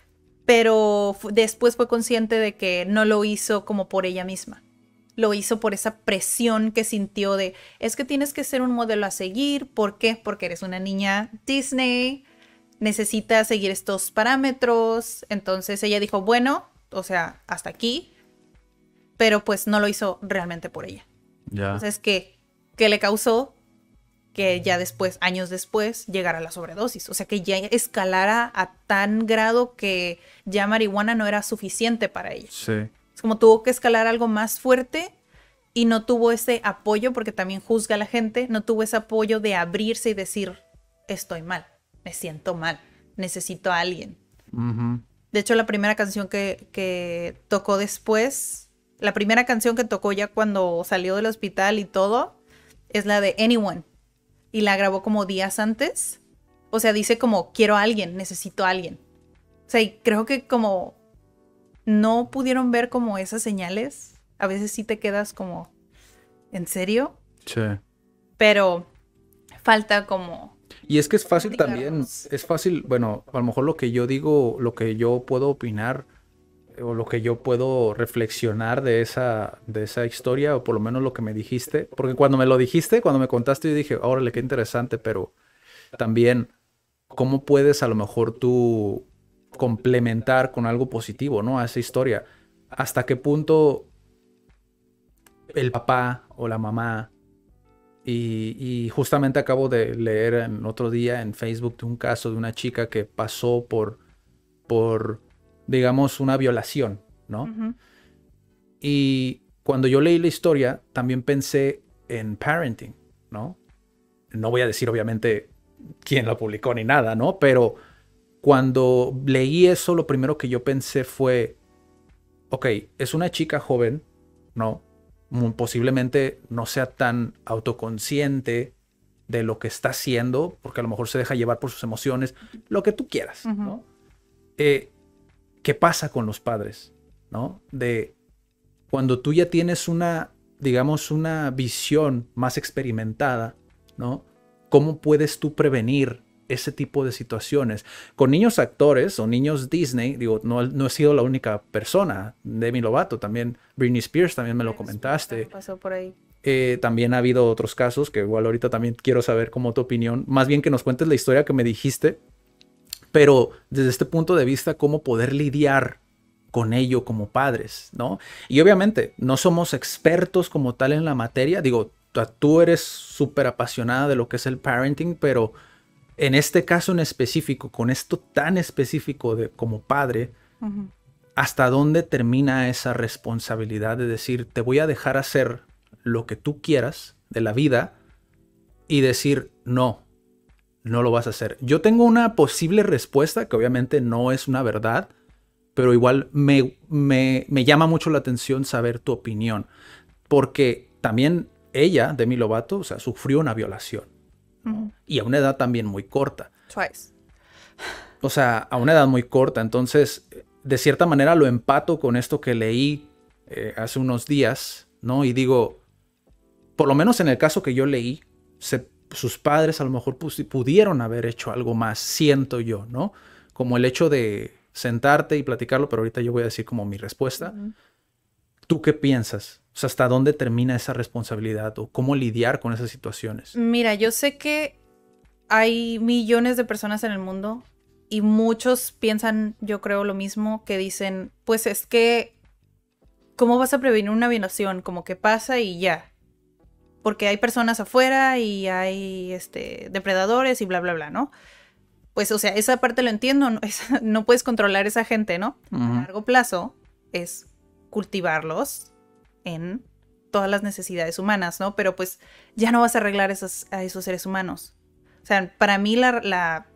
Pero después fue consciente de que no lo hizo como por ella misma. Lo hizo por esa presión que sintió de, es que tienes que ser un modelo a seguir. ¿Por qué? Porque eres una niña Disney, necesitas seguir estos parámetros. Entonces ella dijo, bueno, o sea, hasta aquí. Pero pues no lo hizo realmente por ella. Ya. Entonces, ¿qué? ¿Qué le causó? Que ya después, años después, llegara a la sobredosis. O sea, que ya escalara a tan grado que ya marihuana no era suficiente para ella. Sí. Es como tuvo que escalar algo más fuerte y no tuvo ese apoyo, porque también juzga a la gente, no tuvo ese apoyo de abrirse y decir, estoy mal, me siento mal, necesito a alguien. Uh-huh. De hecho, la primera canción que, que tocó después, la primera canción que tocó ya cuando salió del hospital y todo, es la de Anyone. Y la grabó como días antes. O sea, dice como, quiero a alguien, necesito a alguien. O sea, y creo que como no pudieron ver como esas señales. A veces sí te quedas como, ¿en serio? Sí. Pero falta como... Y es que es fácil también, es fácil, bueno, a lo mejor lo que yo digo, lo que yo puedo opinar, o lo que yo puedo reflexionar de esa, de esa historia, o por lo menos lo que me dijiste, porque cuando me lo dijiste, cuando me contaste, yo dije, órale, qué interesante, pero también, ¿cómo puedes a lo mejor tú complementar con algo positivo, ¿no? A esa historia. ¿Hasta qué punto el papá o la mamá, y, y justamente acabo de leer en otro día en Facebook de un caso de una chica que pasó por, por digamos, una violación, ¿no? Uh-huh. Y cuando yo leí la historia, también pensé en parenting, ¿no? No voy a decir, obviamente, quién la publicó ni nada, ¿no? Pero cuando leí eso, lo primero que yo pensé fue, ok, es una chica joven, ¿no? Posiblemente no sea tan autoconsciente de lo que está haciendo, porque a lo mejor se deja llevar por sus emociones, lo que tú quieras, uh-huh. ¿no? Eh, ¿Qué pasa con los padres, ¿no? De cuando tú ya tienes una, digamos, una visión más experimentada, ¿no? ¿Cómo puedes tú prevenir ese tipo de situaciones? Con niños actores o niños Disney, digo, no, no he sido la única persona. Demi Lovato también, Britney Spears también me lo comentaste. Pasó por ahí. Eh, también ha habido otros casos que igual ahorita también quiero saber como tu opinión. Más bien que nos cuentes la historia que me dijiste. Pero desde este punto de vista, cómo poder lidiar con ello como padres, ¿no? Y obviamente no somos expertos como tal en la materia. Digo, tú eres súper apasionada de lo que es el parenting, pero en este caso en específico, con esto tan específico de como padre, uh-huh. ¿hasta dónde termina esa responsabilidad de decir, te voy a dejar hacer lo que tú quieras de la vida y decir, no, no lo vas a hacer? Yo tengo una posible respuesta que obviamente no es una verdad, pero igual me, me, me llama mucho la atención saber tu opinión. Porque también ella, Demi Lovato, o sea, sufrió una violación. Uh-huh. Y a una edad también muy corta. Twice. O sea, a una edad muy corta. Entonces, de cierta manera lo empato con esto que leí eh, hace unos días, ¿no? Y digo, por lo menos en el caso que yo leí, se sus padres a lo mejor pudieron haber hecho algo más, siento yo, ¿no? Como el hecho de sentarte y platicarlo, pero ahorita yo voy a decir como mi respuesta. Uh-huh. ¿Tú qué piensas? O sea, ¿hasta dónde termina esa responsabilidad o cómo lidiar con esas situaciones? Mira, yo sé que hay millones de personas en el mundo y muchos piensan, yo creo, lo mismo, que dicen, pues es que, ¿cómo vas a prevenir una violación? Como que pasa y ya. Porque hay personas afuera y hay este, depredadores y bla, bla, bla, ¿no? Pues, o sea, esa parte lo entiendo, no, es, no puedes controlar esa gente, ¿no? Uh-huh. A largo plazo es cultivarlos en todas las necesidades humanas, ¿no? Pero pues ya no vas a arreglar esos, a esos seres humanos. O sea, para mí la, la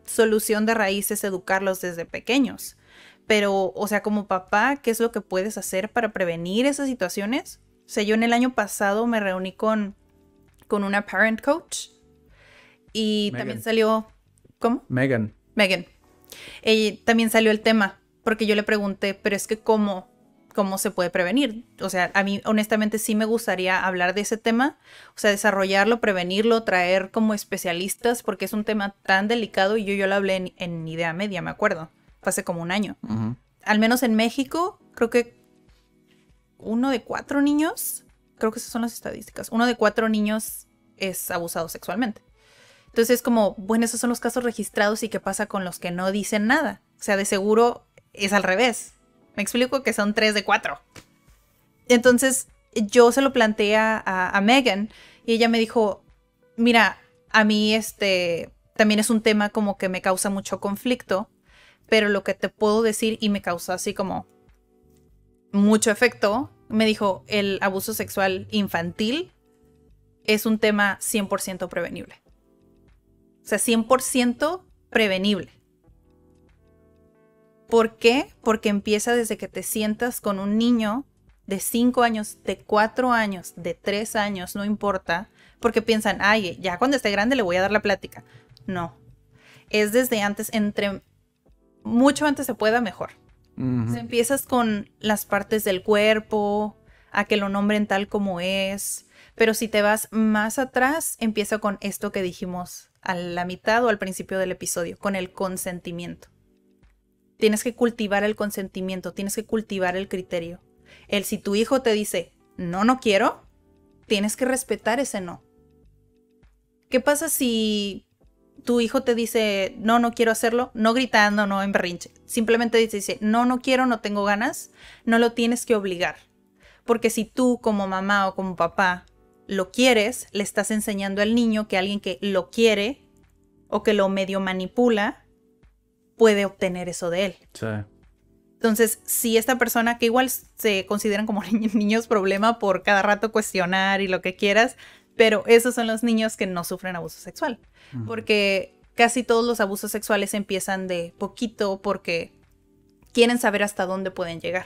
solución de raíz es educarlos desde pequeños. Pero, o sea, como papá, ¿qué es lo que puedes hacer para prevenir esas situaciones? O sea, yo en el año pasado me reuní con, con una parent coach y Megan. también salió... ¿Cómo? Megan. Megan. Y también salió el tema, porque yo le pregunté, pero es que ¿cómo, cómo se puede prevenir? O sea, a mí honestamente sí me gustaría hablar de ese tema, o sea, desarrollarlo, prevenirlo, traer como especialistas, porque es un tema tan delicado y yo, yo lo hablé en, en Idea Media, me acuerdo, fue hace como un año. Uh-huh. Al menos en México, creo que uno de cuatro niños, creo que esas son las estadísticas, uno de cuatro niños es abusado sexualmente. Entonces es como, bueno, esos son los casos registrados y qué pasa con los que no dicen nada. O sea, de seguro es al revés. Me explico que son tres de cuatro. Entonces yo se lo planteé a, a, a Megan y ella me dijo, mira, a mí este también es un tema como que me causa mucho conflicto, pero lo que te puedo decir y me causa así como mucho efecto, me dijo, el abuso sexual infantil es un tema cien por ciento prevenible. O sea, cien por ciento prevenible. ¿Por qué? Porque empieza desde que te sientas con un niño de cinco años, de cuatro años, de tres años, no importa. Porque piensan, ay, ya cuando esté grande le voy a dar la plática. No. Es desde antes, entre mucho antes se pueda, mejor. Uh-huh. O sea, empiezas con las partes del cuerpo, a que lo nombren tal como es. Pero si te vas más atrás, empieza con esto que dijimos a la mitad o al principio del episodio, con el consentimiento. Tienes que cultivar el consentimiento, tienes que cultivar el criterio. El si tu hijo te dice, no, no quiero, tienes que respetar ese no. ¿Qué pasa si tu hijo te dice, no, no quiero hacerlo? No gritando, no en berrinche. Simplemente dice, no, no quiero, no tengo ganas. No lo tienes que obligar. Porque si tú como mamá o como papá lo quieres, le estás enseñando al niño que alguien que lo quiere o que lo medio manipula puede obtener eso de él. Sí. Entonces, si esta persona, que igual se consideran como niños problema por cada rato cuestionar y lo que quieras, pero esos son los niños que no sufren abuso sexual. Uh-huh. Porque casi todos los abusos sexuales empiezan de poquito porque quieren saber hasta dónde pueden llegar.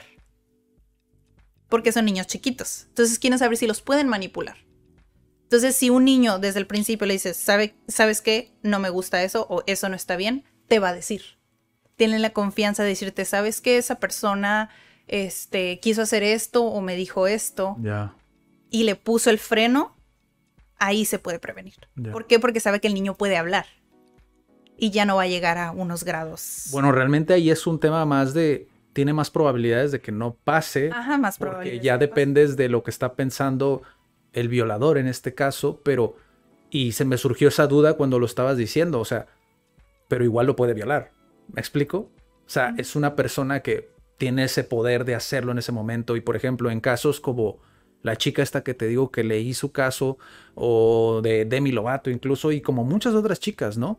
Porque son niños chiquitos. Entonces quieren saber si los pueden manipular. Entonces, si un niño desde el principio le dices, ¿sabe, ¿sabes qué? No me gusta eso o eso no está bien, te va a decir. Tienen la confianza de decirte, ¿sabes qué? Esa persona este, quiso hacer esto o me dijo esto. Yeah. Y le puso el freno, ahí se puede prevenir. Yeah. ¿Por qué? Porque sabe que el niño puede hablar. Y ya no va a llegar a unos grados. Bueno, realmente ahí es un tema más de... Tiene más probabilidades de que no pase. Ajá, más probabilidades. Porque ya dependes de lo que está pensando el violador en este caso, pero... Y se me surgió esa duda cuando lo estabas diciendo, o sea, pero igual lo puede violar. ¿Me explico? O sea, uh-huh. Es una persona que tiene ese poder de hacerlo en ese momento. Y, por ejemplo, en casos como la chica esta que te digo que leí su caso, o de Demi Lovato incluso, y como muchas otras chicas, ¿no?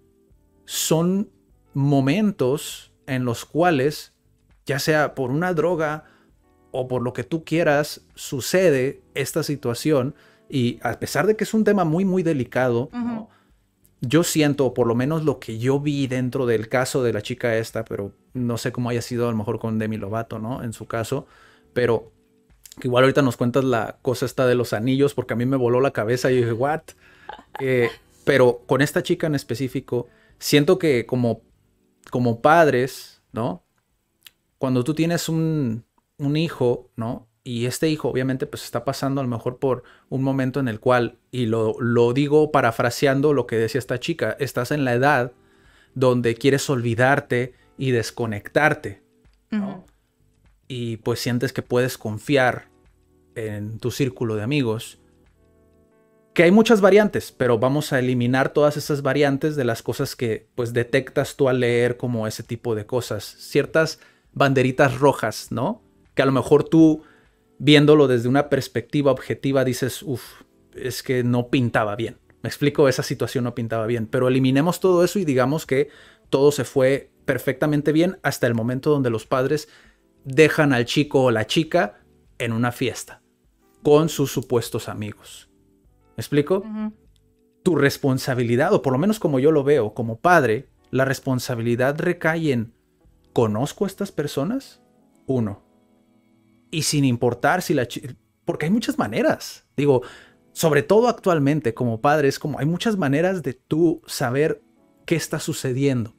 Son momentos en los cuales, ya sea por una droga o por lo que tú quieras, sucede esta situación. Y a pesar de que es un tema muy, muy delicado, uh-huh. ¿no? Yo siento, por lo menos lo que yo vi dentro del caso de la chica esta, pero no sé cómo haya sido a lo mejor con Demi Lovato, ¿no? En su caso, pero que igual ahorita nos cuentas la cosa esta de los anillos, porque a mí me voló la cabeza y dije, ¿what? Eh, pero con esta chica en específico, siento que como, como padres, ¿no? Cuando tú tienes un, un hijo, ¿no? Y este hijo obviamente pues está pasando a lo mejor por un momento en el cual, y lo, lo digo parafraseando lo que decía esta chica, estás en la edad donde quieres olvidarte y desconectarte, ¿no? Uh-huh. Y pues sientes que puedes confiar en tu círculo de amigos. Que hay muchas variantes, pero vamos a eliminar todas esas variantes de las cosas que pues detectas tú al leer como ese tipo de cosas. Ciertas banderitas rojas, ¿no? Que a lo mejor tú... viéndolo desde una perspectiva objetiva, dices, uff, es que no pintaba bien. Me explico, esa situación no pintaba bien. Pero eliminemos todo eso y digamos que todo se fue perfectamente bien hasta el momento donde los padres dejan al chico o la chica en una fiesta con sus supuestos amigos. ¿Me explico? Uh-huh. Tu responsabilidad, o por lo menos como yo lo veo, como padre, la responsabilidad recae en, ¿conozco a estas personas? Uno. Y sin importar si la... Porque hay muchas maneras. Digo, sobre todo actualmente como padres, como hay muchas maneras de tú saber qué está sucediendo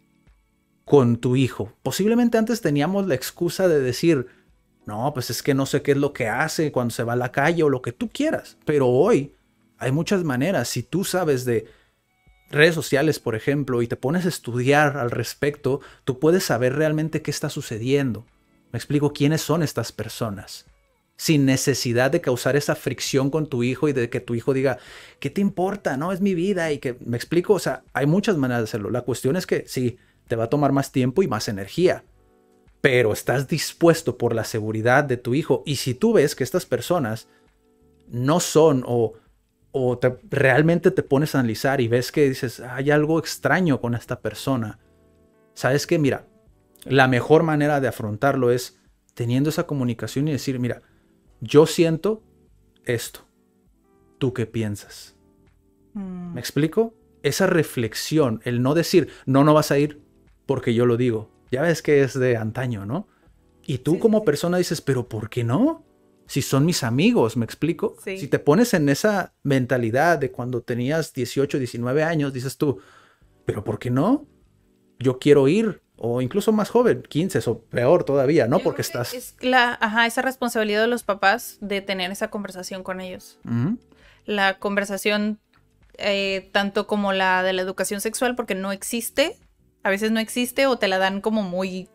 con tu hijo. Posiblemente antes teníamos la excusa de decir, no, pues es que no sé qué es lo que hace cuando se va a la calle o lo que tú quieras. Pero hoy hay muchas maneras. Si tú sabes de redes sociales, por ejemplo, y te pones a estudiar al respecto, tú puedes saber realmente qué está sucediendo. Me explico, quiénes son estas personas, sin necesidad de causar esa fricción con tu hijo y de que tu hijo diga, ¿qué te importa? No, es mi vida. Y que, me explico, o sea, hay muchas maneras de hacerlo. La cuestión es que sí, te va a tomar más tiempo y más energía, pero estás dispuesto por la seguridad de tu hijo. Y si tú ves que estas personas no son o, o te, realmente te pones a analizar y ves que dices, hay algo extraño con esta persona, ¿sabes qué? Mira, la mejor manera de afrontarlo es teniendo esa comunicación y decir, mira, yo siento esto. ¿Tú qué piensas? Mm. ¿Me explico? Esa reflexión, el no decir, no, no vas a ir porque yo lo digo. Ya ves que es de antaño, ¿no? Y tú sí, como sí. persona dices, pero ¿por qué no? Si son mis amigos, ¿me explico? Sí. Si te pones en esa mentalidad de cuando tenías dieciocho, diecinueve años, dices tú, pero ¿por qué no? Yo quiero ir. O incluso más joven, quince o peor todavía, ¿no? Yo Porque estás... Es la, ajá, esa responsabilidad de los papás de tener esa conversación con ellos. Uh-huh. La conversación eh, tanto como la de la educación sexual, porque no existe, a veces no existe o te la dan como muy,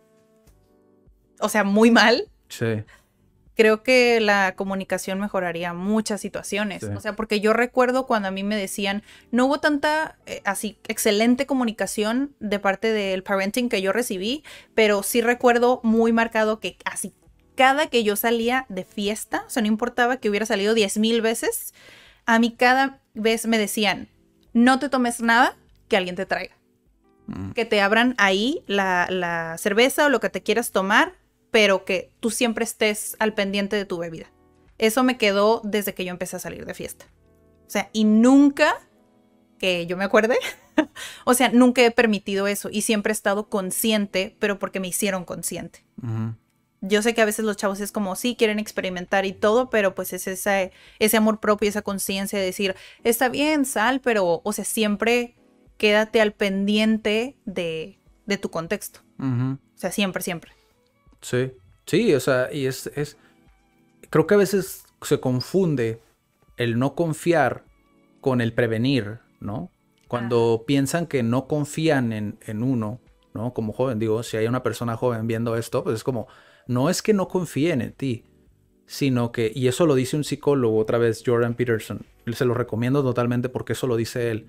o sea, muy mal. Sí. Creo que la comunicación mejoraría muchas situaciones. Sí. O sea, porque yo recuerdo cuando a mí me decían, no hubo tanta eh, así excelente comunicación de parte del parenting que yo recibí, pero sí recuerdo muy marcado que así cada que yo salía de fiesta, o sea, no importaba que hubiera salido diez mil veces, a mí cada vez me decían, no te tomes nada que alguien te traiga. Mm. Que te abran ahí la, la cerveza o lo que te quieras tomar, pero que tú siempre estés al pendiente de tu bebida. Eso me quedó desde que yo empecé a salir de fiesta. O sea, y nunca, que yo me acuerde, o sea, nunca he permitido eso y siempre he estado consciente, pero porque me hicieron consciente. Uh-huh. Yo sé que a veces los chavos es como, sí, quieren experimentar y todo, pero pues es ese, ese amor propio, esa conciencia de decir, está bien, sal, pero, o sea, siempre quédate al pendiente de, de tu contexto. Uh-huh. O sea, siempre, siempre. Sí, sí, o sea, y es, es, creo que a veces se confunde el no confiar con el prevenir, ¿no? Cuando Ajá. piensan que no confían en, en uno, ¿no? Como joven, digo, si hay una persona joven viendo esto, pues es como, no es que no confíen en ti, sino que, y eso lo dice un psicólogo, otra vez, Jordan Peterson, se lo recomiendo totalmente porque eso lo dice él.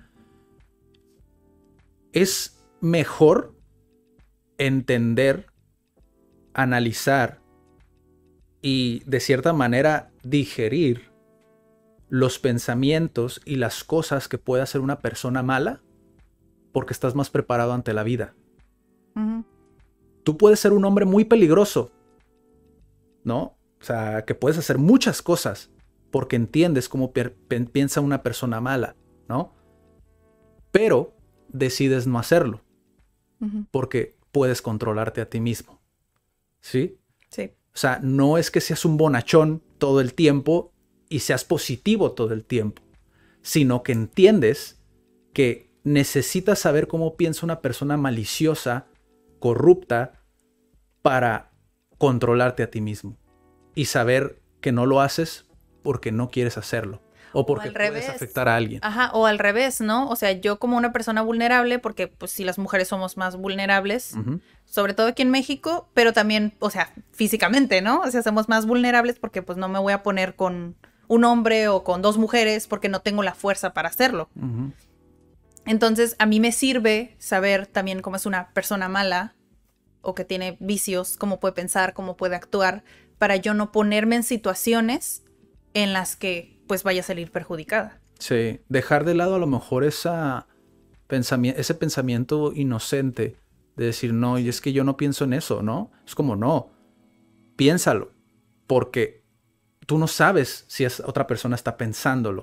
Es mejor entender, analizar y de cierta manera digerir los pensamientos y las cosas que puede hacer una persona mala porque estás más preparado ante la vida. Uh-huh. Tú puedes ser un hombre muy peligroso, ¿no? O sea, que puedes hacer muchas cosas porque entiendes cómo pi- piensa una persona mala, ¿no? Pero decides no hacerlo uh-huh. porque puedes controlarte a ti mismo. ¿Sí? Sí. O sea, no es que seas un bonachón todo el tiempo y seas positivo todo el tiempo, sino que entiendes que necesitas saber cómo piensa una persona maliciosa, corrupta, para controlarte a ti mismo y saber que no lo haces porque no quieres hacerlo. O porque o puedes revés. afectar a alguien. Ajá, o al revés, ¿no? O sea, yo como una persona vulnerable, porque pues si las mujeres somos más vulnerables, uh-huh. sobre todo aquí en México, pero también, o sea, físicamente, ¿no? O sea, somos más vulnerables porque pues no me voy a poner con un hombre o con dos mujeres porque no tengo la fuerza para hacerlo. Uh-huh. Entonces, a mí me sirve saber también cómo es una persona mala o que tiene vicios, cómo puede pensar, cómo puede actuar, para yo no ponerme en situaciones en las que pues vaya a salir perjudicada. Sí, dejar de lado a lo mejor esa pensami- ese pensamiento inocente de decir, no, y es que yo no pienso en eso, ¿no? Es como, no, piénsalo, porque tú no sabes si es, otra persona está pensándolo.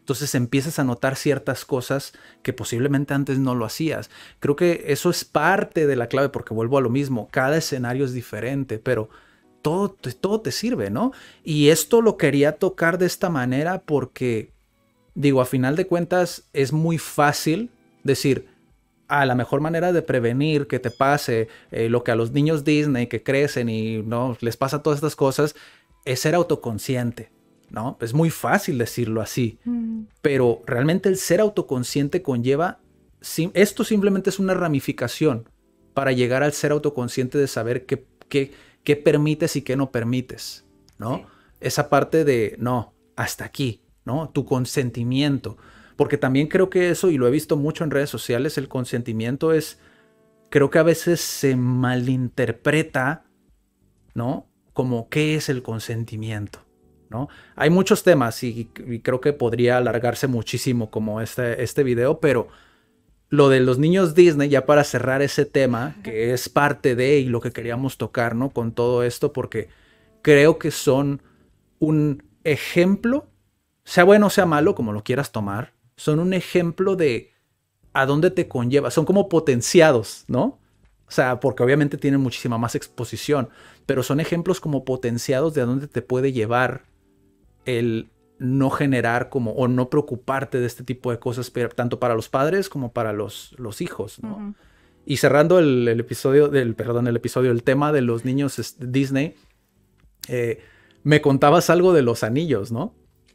Entonces empiezas a notar ciertas cosas que posiblemente antes no lo hacías. Creo que eso es parte de la clave, porque vuelvo a lo mismo, cada escenario es diferente, pero todo, todo te sirve, ¿no? Y esto lo quería tocar de esta manera porque, digo, a final de cuentas es muy fácil decir, ah, la mejor manera de prevenir que te pase eh, lo que a los niños Disney que crecen y no les pasa todas estas cosas es ser autoconsciente, ¿no? Es muy fácil decirlo así, mm. pero realmente el ser autoconsciente conlleva, sim- esto simplemente es una ramificación para llegar al ser autoconsciente de saber qué, qué, qué permites y qué no permites, ¿no? Sí. Esa parte de, no, hasta aquí, ¿no? Tu consentimiento. Porque también creo que eso, y lo he visto mucho en redes sociales, el consentimiento es, creo que a veces se malinterpreta, ¿no? Como qué es el consentimiento, ¿no? Hay muchos temas y, y creo que podría alargarse muchísimo como este, este video, pero lo de los niños Disney, ya para cerrar ese tema, que es parte de y lo que queríamos tocar, ¿no? Con todo esto, porque creo que son un ejemplo, sea bueno o sea malo, como lo quieras tomar, son un ejemplo de a dónde te conlleva. Son como potenciados, ¿no? O sea, porque obviamente tienen muchísima más exposición, pero son ejemplos como potenciados de a dónde te puede llevar el no generar como o no preocuparte de este tipo de cosas, pero tanto para los padres como para los, los hijos, ¿no? Uh-huh. Y cerrando el, el episodio del, perdón, el episodio, el tema de los niños Disney, eh, me contabas algo de los anillos, ¿no?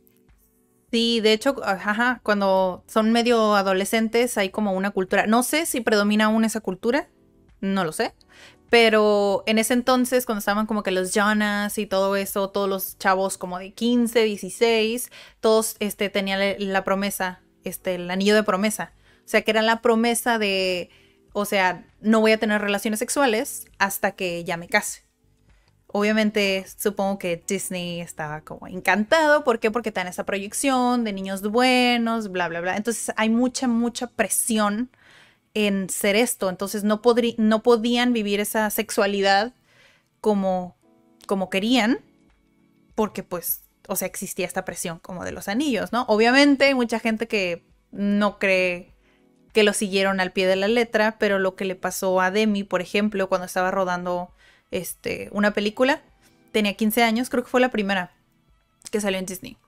Sí, de hecho, ajá, cuando son medio adolescentes hay como una cultura. No sé si predomina aún esa cultura, no lo sé. Pero en ese entonces, cuando estaban como que los Jonas y todo eso, todos los chavos como de quince, dieciséis, todos este, tenían la promesa, este, el anillo de promesa. O sea, que era la promesa de, o sea, no voy a tener relaciones sexuales hasta que ya me case. Obviamente, supongo que Disney estaba como encantado. ¿Por qué? Porque está en esa proyección de niños buenos, bla, bla, bla. Entonces, hay mucha, mucha presión en ser esto. Entonces, no, podrí- no podían vivir esa sexualidad como, como querían. Porque, pues, o sea, existía esta presión como de los anillos, ¿no? Obviamente, hay mucha gente que no cree que lo siguieron al pie de la letra. Pero lo que le pasó a Demi, por ejemplo, cuando estaba rodando Este, una película, tenía quince años, creo que fue la primera que salió en Disney,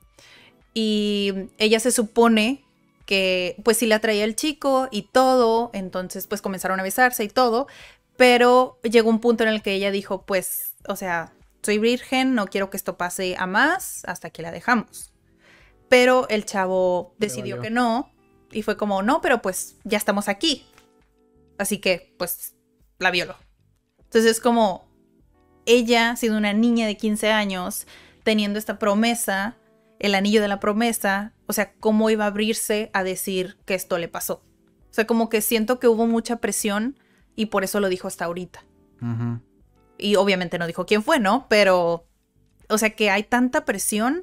y ella se supone que pues sí la traía el chico y todo, entonces pues comenzaron a besarse y todo, pero llegó un punto en el que ella dijo, pues, o sea, soy virgen, no quiero que esto pase a más, hasta que la dejamos. Pero el chavo decidió que no, y fue como, no, pero pues ya estamos aquí, así que pues la violó. Entonces es como ella, siendo una niña de quince años, teniendo esta promesa, el anillo de la promesa, o sea, ¿cómo iba a abrirse a decir que esto le pasó? O sea, como que siento que hubo mucha presión y por eso lo dijo hasta ahorita. Uh-huh. Y obviamente no dijo quién fue, ¿no? Pero, o sea, que hay tanta presión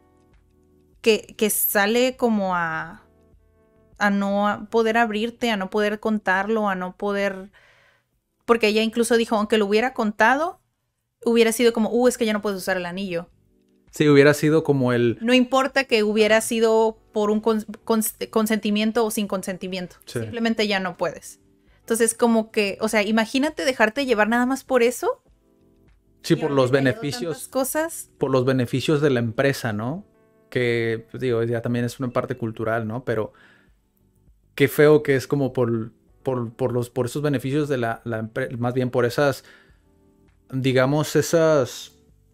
que, que sale como a, a no poder abrirte, a no poder contarlo, a no poder... Porque ella incluso dijo, aunque lo hubiera contado, hubiera sido como, uh, es que ya no puedes usar el anillo. Sí, hubiera sido como el... No importa que hubiera sido por un cons- cons- consentimiento o sin consentimiento. Sí. Simplemente ya no puedes. Entonces, como que, o sea, imagínate dejarte llevar nada más por eso. Sí, por los beneficios. Cosas. Por los beneficios de la empresa, ¿no? Que, pues, digo, ya también es una parte cultural, ¿no? Pero qué feo que es como por, por, por, los, por esos beneficios de la, la empresa, más bien por esas... digamos, esas,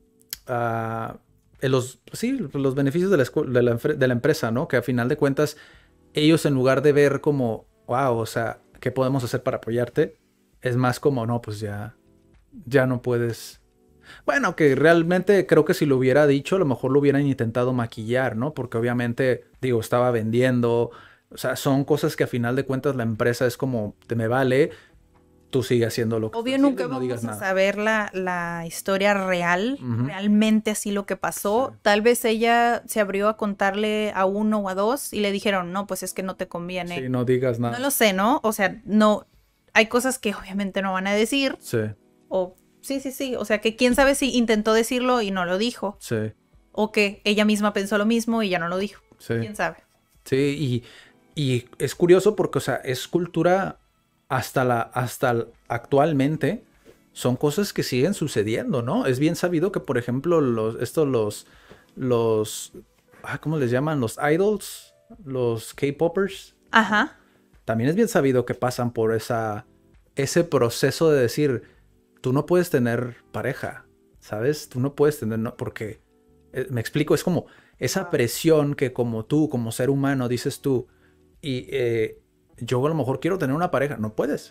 uh, los, sí, los beneficios de la, de, la, de la empresa, ¿no? Que a final de cuentas, ellos en lugar de ver como, wow, o sea, ¿qué podemos hacer para apoyarte? Es más como, no, pues ya, ya no puedes. Bueno, que realmente creo que si lo hubiera dicho, a lo mejor lo hubieran intentado maquillar, ¿no? Porque obviamente, digo, estaba vendiendo, o sea, son cosas que a final de cuentas la empresa es como, te me vale, tú sigues haciendo lo que obvio nunca no vamos digas a nada. Saber la, la historia real, uh-huh. realmente así lo que pasó. Sí. Tal vez ella se abrió a contarle a uno o a dos y le dijeron, no, pues es que no te conviene. Sí, no digas nada. No lo sé, ¿no? O sea, no, hay cosas que obviamente no van a decir. Sí. O sí, sí, sí. O sea, que quién sabe si intentó decirlo y no lo dijo. Sí. O que ella misma pensó lo mismo y ya no lo dijo. Sí. Quién sabe. Sí, y, y es curioso porque, o sea, es cultura hasta la, hasta actualmente, son cosas que siguen sucediendo, ¿no? Es bien sabido que, por ejemplo, los, estos, los, los, ah, ¿cómo les llaman? Los idols, los K-popers. Ajá. También es bien sabido que pasan por esa, ese proceso de decir, tú no puedes tener pareja, ¿sabes? Tú no puedes tener, no, porque, eh, me explico, es como esa presión que como tú, como ser humano, dices tú, y eh, yo a lo mejor quiero tener una pareja, no puedes.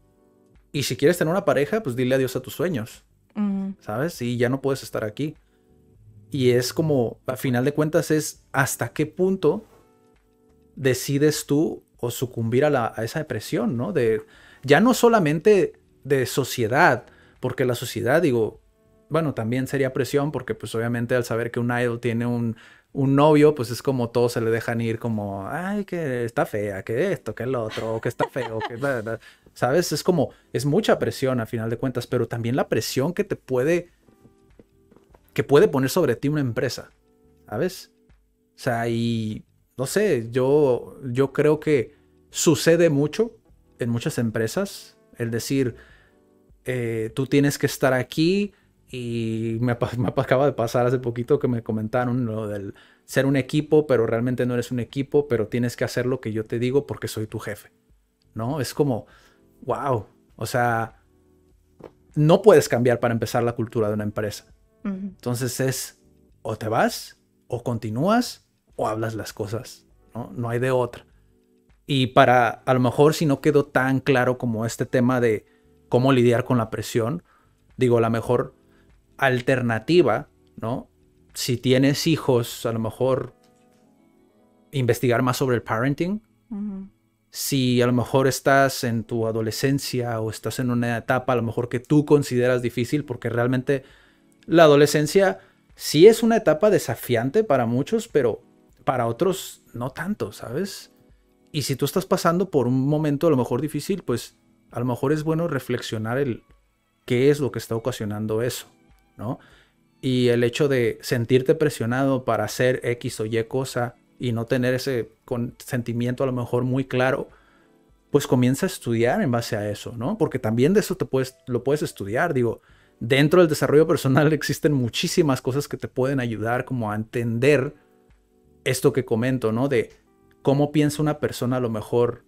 Y si quieres tener una pareja, pues dile adiós a tus sueños, Uh-huh. ¿sabes? Y ya no puedes estar aquí. Y es como, a final de cuentas, es hasta qué punto decides tú o sucumbir a, la, a esa depresión, ¿no? De, ya no solamente de sociedad, porque la sociedad, digo, bueno, también sería presión, porque pues obviamente al saber que un idol tiene un, un novio, pues es como todos se le dejan ir como, ay, que está fea, que esto, que el otro, o que está feo, que... Da, da. ¿Sabes? Es como, es mucha presión a final de cuentas, pero también la presión que te puede, que puede poner sobre ti una empresa, ¿sabes? O sea, y no sé, yo, yo creo que sucede mucho en muchas empresas el decir, eh, tú tienes que estar aquí y me, me acaba de pasar hace poquito que me comentaron lo del ser un equipo, pero realmente no eres un equipo, pero tienes que hacer lo que yo te digo porque soy tu jefe, ¿no? Es como, wow, o sea, no puedes cambiar para empezar la cultura de una empresa. Uh-huh. Entonces es, o te vas, o continúas, o hablas las cosas, ¿no? No hay de otra. Y para, a lo mejor si no quedó tan claro como este tema de cómo lidiar con la presión, digo, la mejor alternativa, ¿no? Si tienes hijos, a lo mejor investigar más sobre el parenting. Uh-huh. Si a lo mejor estás en tu adolescencia o estás en una etapa a lo mejor que tú consideras difícil, porque realmente la adolescencia sí es una etapa desafiante para muchos, pero para otros no tanto, ¿sabes? Y si tú estás pasando por un momento a lo mejor difícil, pues a lo mejor es bueno reflexionar el qué es lo que está ocasionando eso, ¿no? Y el hecho de sentirte presionado para hacer X o Y cosa y no tener ese sentimiento a lo mejor muy claro, pues comienza a estudiar en base a eso, ¿no? Porque también de eso te puedes, lo puedes estudiar, digo, dentro del desarrollo personal existen muchísimas cosas que te pueden ayudar como a entender esto que comento, ¿no? De cómo piensa una persona a lo mejor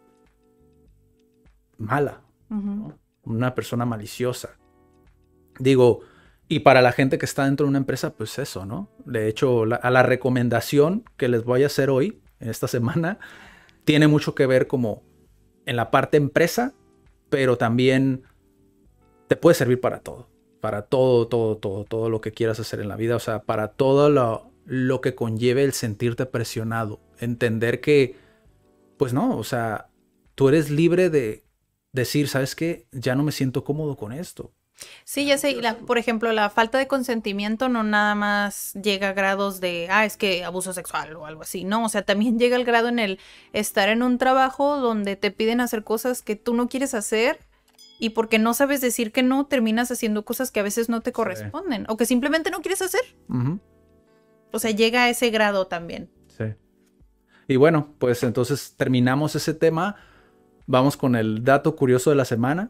mala, uh-huh. ¿no? Una persona maliciosa. Digo, y para la gente que está dentro de una empresa, pues eso, ¿no? De hecho, la, a la recomendación que les voy a hacer hoy, en esta semana, tiene mucho que ver como en la parte empresa, pero también te puede servir para todo. Para todo, todo, todo, todo lo que quieras hacer en la vida. O sea, para todo lo, lo que conlleve el sentirte presionado. Entender que, pues no, o sea, tú eres libre de decir, ¿sabes qué? Ya no me siento cómodo con esto. Sí, ya sé, la, por ejemplo, la falta de consentimiento no nada más llega a grados de, ah, es que abuso sexual o algo así, no, o sea, también llega al grado en el estar en un trabajo donde te piden hacer cosas que tú no quieres hacer y porque no sabes decir que no, terminas haciendo cosas que a veces no te corresponden sí. o que simplemente no quieres hacer. Uh-huh. O sea, llega a ese grado también. Sí. Y bueno, pues entonces terminamos ese tema, vamos con el dato curioso de la semana.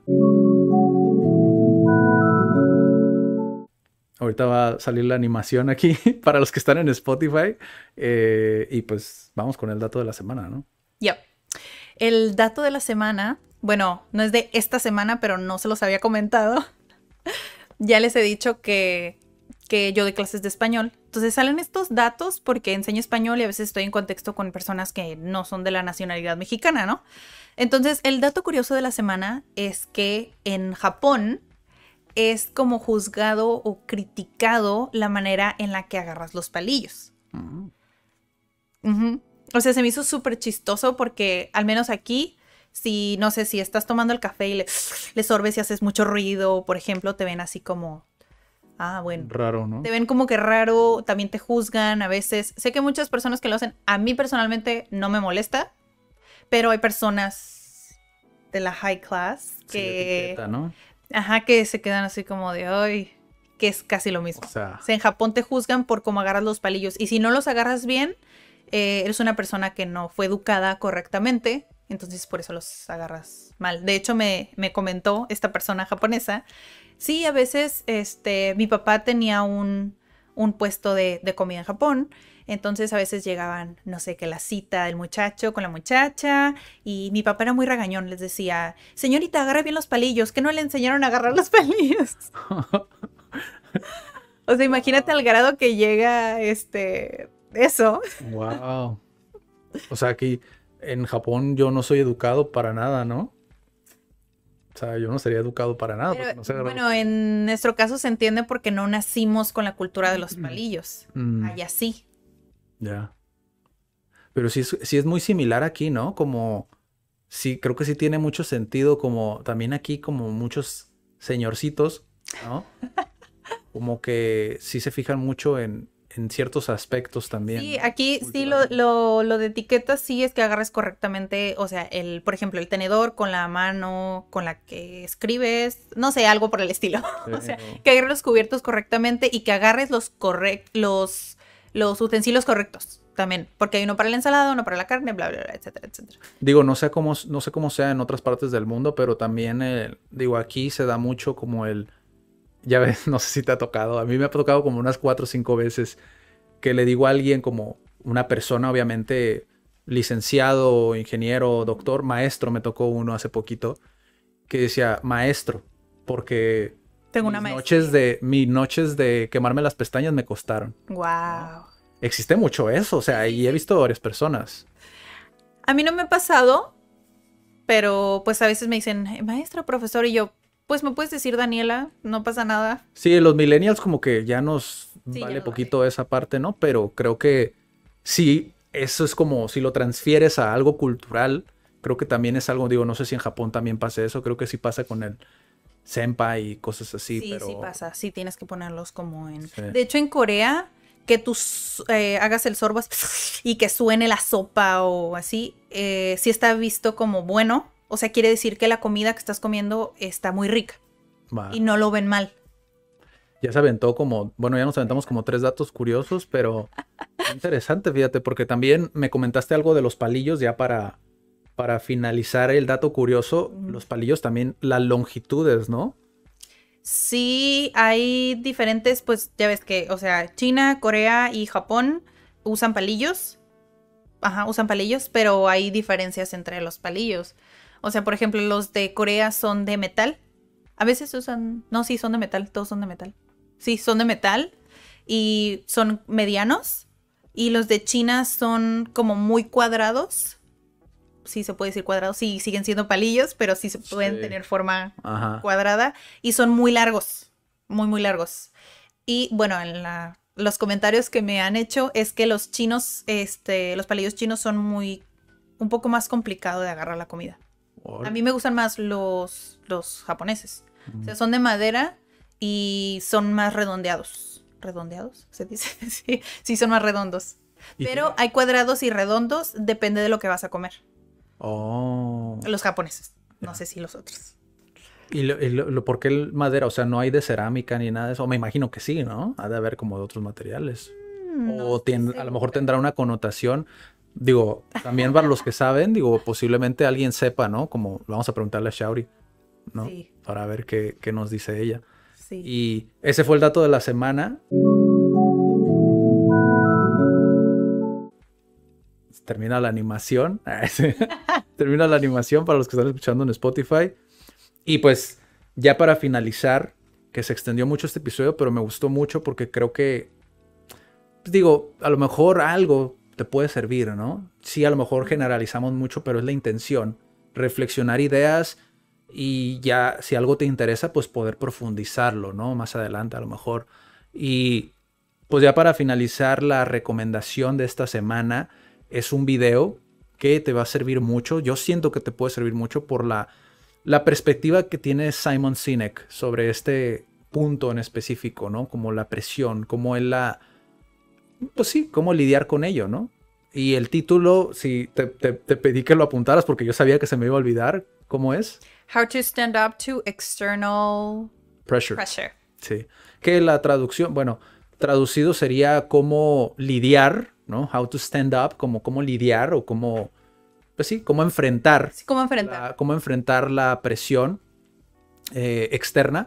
Ahorita va a salir la animación aquí para los que están en Spotify. Eh, y pues vamos con el dato de la semana, ¿no? Yep. El dato de la semana, bueno, no es de esta semana, pero no se los había comentado. Ya les he dicho que, que yo doy clases de español. Entonces salen estos datos porque enseño español y a veces estoy en contexto con personas que no son de la nacionalidad mexicana, ¿no? Entonces, el dato curioso de la semana es que en Japón es como juzgado o criticado la manera en la que agarras los palillos. Uh-huh. Uh-huh. O sea, se me hizo súper chistoso porque al menos aquí, si no sé, si estás tomando el café y le, le sorbes y haces mucho ruido, por ejemplo, te ven así como, ah, bueno. Raro, ¿no? Te ven como que raro, también te juzgan a veces. Sé que muchas personas que lo hacen, a mí personalmente no me molesta, pero hay personas de la high class que... Sí, etiqueta, ¿no? Ajá, que se quedan así como de, ay, que es casi lo mismo. O sea, o sea, en Japón te juzgan por cómo agarras los palillos. Y si no los agarras bien, eh, eres una persona que no fue educada correctamente, entonces por eso los agarras mal. De hecho, me, me comentó esta persona japonesa, sí, a veces este, mi papá tenía un, un puesto de, de comida en Japón, entonces a veces llegaban, no sé, que la cita del muchacho con la muchacha, y mi papá era muy regañón, les decía, señorita, agarre bien los palillos, que no le enseñaron a agarrar los palillos. O sea, imagínate al grado que llega este eso. Wow. O sea, aquí en Japón yo no soy educado para nada, ¿no? O sea, yo no sería educado para nada. Pero, No sé, bueno, en nuestro caso se entiende porque no nacimos con la cultura de los palillos. mm, Allá sí. ya. Pero sí es, sí es muy similar aquí, ¿no? Como, sí, creo que sí tiene mucho sentido, como también aquí como muchos señorcitos, ¿no? Como que sí se fijan mucho en, en ciertos aspectos también. Sí, ¿no? aquí sí lo, lo, lo de etiquetas sí es que agarres correctamente, o sea, el, por ejemplo, el tenedor con la mano con la que escribes, no sé, algo por el estilo. O sea, que agarres los cubiertos correctamente y que agarres los correct, los, los utensilios correctos también, porque hay uno para la ensalada, uno para la carne, bla, bla, bla, etcétera, etcétera. Digo, no sé cómo, no sé cómo sea en otras partes del mundo, pero también, eh, digo, aquí se da mucho como el, ya ves, no sé si te ha tocado, a mí me ha tocado como unas cuatro o cinco veces que le digo a alguien como una persona, obviamente, licenciado, ingeniero, doctor, maestro, me tocó uno hace poquito, que decía maestro, porque Tengo una mis maestría. noches de, mis noches de quemarme las pestañas me costaron. Wow. ¿no? Existe mucho eso, o sea, y he visto varias personas. A mí no me ha pasado, pero pues a veces me dicen, maestra, profesor, y yo, pues me puedes decir Daniela, no pasa nada. Sí, los millennials como que ya nos Sí, vale ya no poquito vale. esa parte, ¿no? Pero creo que sí, eso es como si lo transfieres a algo cultural, creo que también es algo, digo, no sé si en Japón también pasa eso, creo que sí pasa con el senpai y cosas así, Sí, pero... sí pasa, sí tienes que ponerlos como en... Sí. De hecho, en Corea, que tú eh, hagas el sorbo y que suene la sopa o así, eh, sí está visto como bueno, o sea, quiere decir que la comida que estás comiendo está muy rica Va. y no lo ven mal. Ya se aventó como, bueno, ya nos aventamos como tres datos curiosos, pero interesante, fíjate, porque también me comentaste algo de los palillos ya para, para finalizar el dato curioso, Mm. los palillos también, las longitudes, ¿no? Sí, hay diferentes, pues ya ves que, o sea, China, Corea y Japón usan palillos. Ajá, usan palillos, pero hay diferencias entre los palillos. O sea, por ejemplo, los de Corea son de metal. A veces usan, no, sí, son de metal, todos son de metal. Sí, son de metal y son medianos. Y los de China son como muy cuadrados. Sí, se puede decir cuadrados. Sí, siguen siendo palillos, pero sí se pueden Sí. tener forma Ajá. cuadrada. Y son muy largos, muy, muy largos. Y bueno, en la, los comentarios que me han hecho es que los chinos, este, los palillos chinos son muy, un poco más complicado de agarrar la comida. A mí me gustan más los, los japoneses. Mm. O sea, son de madera y son más redondeados. ¿Redondeados? ¿Se dice? Sí, sí, son más redondos. ¿Y Pero tiene- hay cuadrados y redondos, depende de lo que vas a comer. Oh. Los japoneses, no Ya. sé si los otros. ¿Y, lo, y lo- lo- por qué el madera? O sea, no hay de cerámica ni nada de eso. Me imagino que sí, ¿no? Ha de haber como de otros materiales. Mm, no O estoy tien- a lo mejor segura. tendrá una connotación. Digo, también para los que saben, digo, posiblemente alguien sepa, ¿no? Como vamos a preguntarle a Shauri, ¿no? Sí, Para ver qué, qué nos dice ella. sí. Y ese fue el dato de la semana. Termina la animación. Termina la animación para los que están escuchando en Spotify. Y pues, ya para finalizar, que se extendió mucho este episodio, pero me gustó mucho porque creo que, pues digo, a lo mejor algo te puede servir, ¿no? Sí, a lo mejor generalizamos mucho, pero es la intención. Reflexionar ideas y ya, si algo te interesa, pues poder profundizarlo, ¿no? Más adelante, a lo mejor. Y pues ya para finalizar, la recomendación de esta semana es un video que te va a servir mucho. Yo siento que te puede servir mucho por la, la perspectiva que tiene Simon Sinek sobre este punto en específico, ¿no? Como la presión, cómo él la... Pues sí, cómo lidiar con ello, ¿no? Y el título, si te, te, te pedí que lo apuntaras porque yo sabía que se me iba a olvidar, ¿cómo es? How to stand up to external Pressure. pressure. Sí. Que la traducción, bueno, traducido sería cómo lidiar ¿no? How to stand up, como cómo lidiar o cómo, pues sí, cómo enfrentar. Sí, cómo enfrentar. La, cómo enfrentar la presión eh, externa.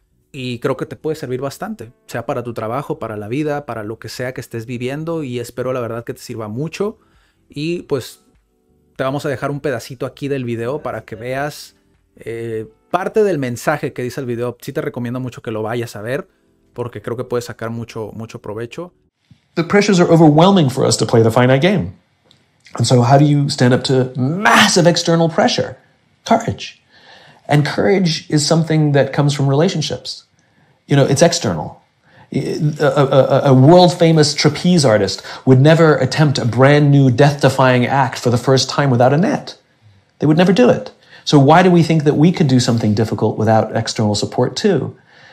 Y creo que te puede servir bastante, sea para tu trabajo, para la vida, para lo que sea que estés viviendo. Y espero la verdad que te sirva mucho. Y pues te vamos a dejar un pedacito aquí del video para que veas eh, parte del mensaje que dice el video. Sí te recomiendo mucho que lo vayas a ver, porque creo que puedes sacar mucho, mucho provecho. The pressures are overwhelming for us to play the finite game. And so how do you stand up to massive external pressure? Courage. And courage is something that comes from relationships. You know, it's external. A, a, a world-famous trapeze artist would never attempt a brand new death-defying act for the first time without a net. They would never do it. So why do we think that we could do something difficult without external support too?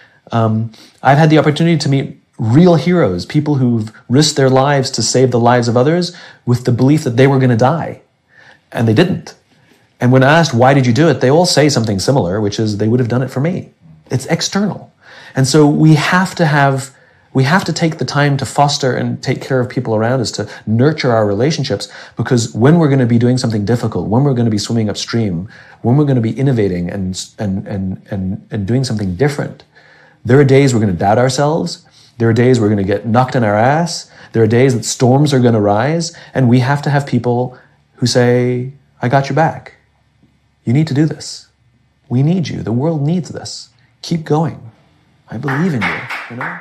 Um, I've had the opportunity to meet real heroes, people who've risked their lives to save the lives of others with the belief that they were going to die. And they didn't. And when asked, why did you do it? They all say something similar, which is they would have done it for me. It's external. And so we have to have, we have to take the time to foster and take care of people around us, to nurture our relationships, because when we're going to be doing something difficult, when we're going to be swimming upstream, when we're going to be innovating and, and, and, and, and doing something different, there are days we're going to doubt ourselves. There are days we're going to get knocked in our ass. There are days that storms are going to rise. And we have to have people who say, I got your back. You need to do this. We need you. The world needs this. Keep going. I believe in you, you know?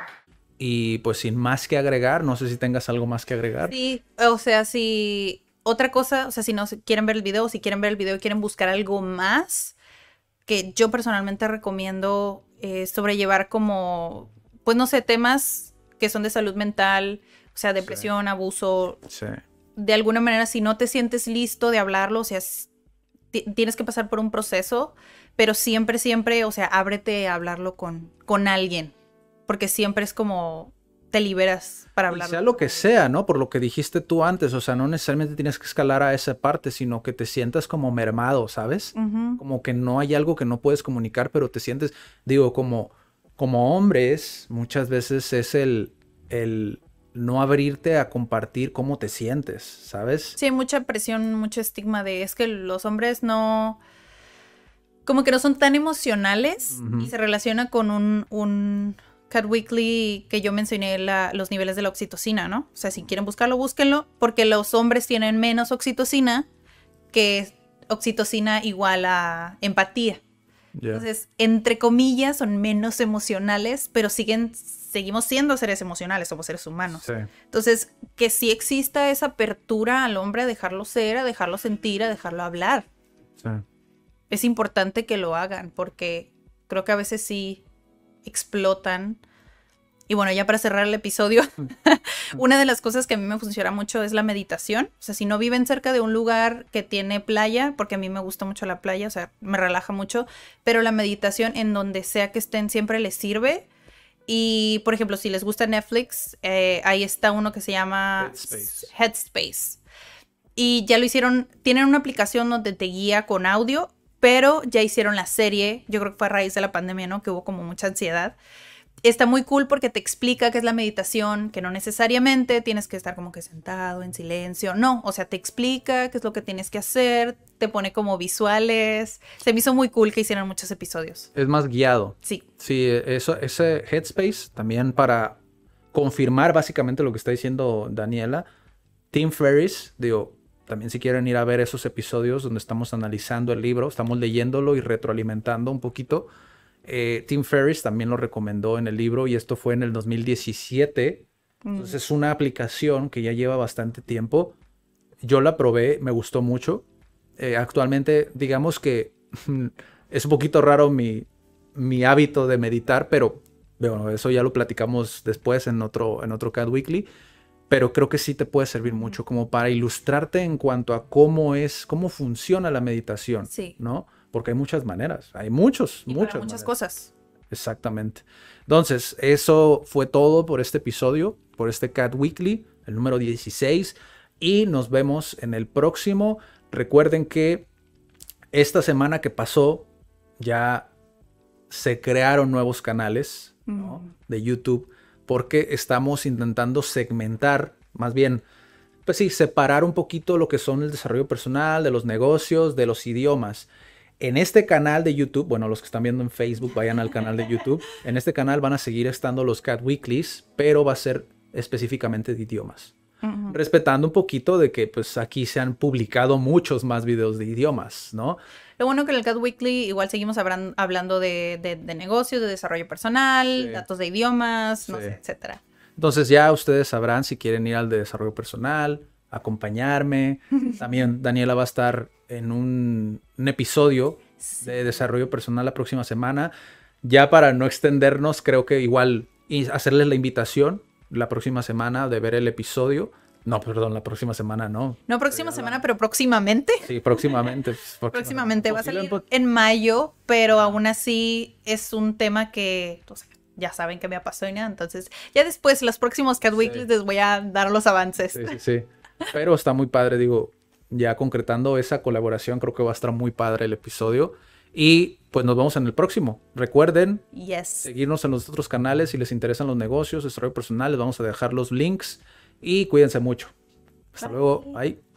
Y pues sin más que agregar, no sé si tengas algo más que agregar. Sí, o sea, si otra cosa, o sea, si no quieren ver el video, si quieren ver el video y quieren buscar algo más, que yo personalmente recomiendo eh, sobrellevar como, pues no sé, temas que son de salud mental, o sea, depresión, sí. abuso. Sí. De alguna manera, si no te sientes listo de hablarlo, o sea, tienes que pasar por un proceso, pero siempre, siempre, o sea, ábrete a hablarlo con, con alguien, porque siempre es como te liberas para hablarlo. Y sea lo que sea, ¿no? Por lo que dijiste tú antes, o sea, no necesariamente tienes que escalar a esa parte, sino que te sientas como mermado, ¿sabes? Uh-huh. Como que no hay algo que no puedes comunicar, pero te sientes, digo, como, como hombres, muchas veces es el, el no abrirte a compartir cómo te sientes, ¿sabes? Sí, hay mucha presión, mucho estigma de, es que los hombres no... como que no son tan emocionales, uh-huh. y se relaciona con un, un Cat Weekly que yo mencioné, la, los niveles de la oxitocina, ¿no? O sea, si quieren buscarlo, búsquenlo, porque los hombres tienen menos oxitocina, que oxitocina igual a empatía. Yeah. Entonces, entre comillas, son menos emocionales, pero siguen, seguimos siendo seres emocionales, somos seres humanos. Sí. Entonces, que sí exista esa apertura al hombre a dejarlo ser, a dejarlo sentir, a dejarlo hablar. Sí. Es importante que lo hagan porque creo que a veces sí explotan. Y bueno, ya para cerrar el episodio, una de las cosas que a mí me funciona mucho es la meditación. O sea, si no viven cerca de un lugar que tiene playa, porque a mí me gusta mucho la playa, o sea, me relaja mucho, pero la meditación en donde sea que estén siempre les sirve. Y, por ejemplo, si les gusta Netflix, eh, ahí está uno que se llama Headspace. Headspace. Y ya lo hicieron, tienen una aplicación donde te guía con audio, pero ya hicieron la serie, yo creo que fue a raíz de la pandemia, ¿no? Que hubo como mucha ansiedad. Está muy cool porque te explica qué es la meditación, que no necesariamente tienes que estar como que sentado en silencio. No, o sea, te explica qué es lo que tienes que hacer, te pone como visuales. Se me hizo muy cool que hicieran muchos episodios. Es más guiado. Sí. Sí, eso, ese Headspace también para confirmar básicamente lo que está diciendo Daniela. Tim Ferriss, digo, también si quieren ir a ver esos episodios donde estamos analizando el libro, estamos leyéndolo y retroalimentando un poquito. Eh, Tim Ferriss también lo recomendó en el libro y esto fue en el dos mil diecisiete. Mm. Entonces es una aplicación que ya lleva bastante tiempo. Yo la probé, me gustó mucho. Eh, actualmente, digamos que es un poquito raro mi, mi hábito de meditar, pero bueno, eso ya lo platicamos después en otro, en otro Cat Weekly. Pero creo que sí te puede servir mucho como para ilustrarte en cuanto a cómo es, cómo funciona la meditación, sí. ¿no? Porque hay muchas maneras, hay muchos, y muchas para muchas maneras. cosas. Exactamente. Entonces, eso fue todo por este episodio, por este Cat Weekly, el número dieciséis. Y nos vemos en el próximo. Recuerden que esta semana que pasó ya se crearon nuevos canales, ¿no? mm. de YouTube, porque estamos intentando segmentar, más bien pues sí, separar un poquito lo que son el desarrollo personal, de los negocios, de los idiomas. En este canal de YouTube, bueno, los que están viendo en Facebook, vayan al canal de YouTube. En este canal van a seguir estando los Cat Weeklies, pero va a ser específicamente de idiomas. Uh-huh. Respetando un poquito de que pues aquí se han publicado muchos más videos de idiomas, ¿no? Lo bueno que en el Cat Weekly igual seguimos hablan, hablando de, de, de negocios, de desarrollo personal, sí. datos de idiomas, sí. no sé, etcétera. Entonces ya ustedes sabrán si quieren ir al de desarrollo personal, acompañarme. También Daniela va a estar en un, un episodio sí. de desarrollo personal la próxima semana. Ya para no extendernos, creo que igual y hacerles la invitación la próxima semana de ver el episodio. No, perdón, la próxima semana no. No próxima eh, semana, pero próximamente. Sí, próximamente. Próximamente, próximamente. Va a salir en mayo, pero aún así es un tema que, o sea, ya saben que me apasiona. Entonces, ya después, los próximos Cat Weeklies sí. les voy a dar los avances. Sí, sí, sí. Pero está muy padre, digo, ya concretando esa colaboración, creo que va a estar muy padre el episodio. Y pues nos vemos en el próximo. Recuerden yes. seguirnos en los otros canales si les interesan los negocios, desarrollo personal. Les vamos a dejar los links y cuídense mucho. Hasta Bye. luego. Bye.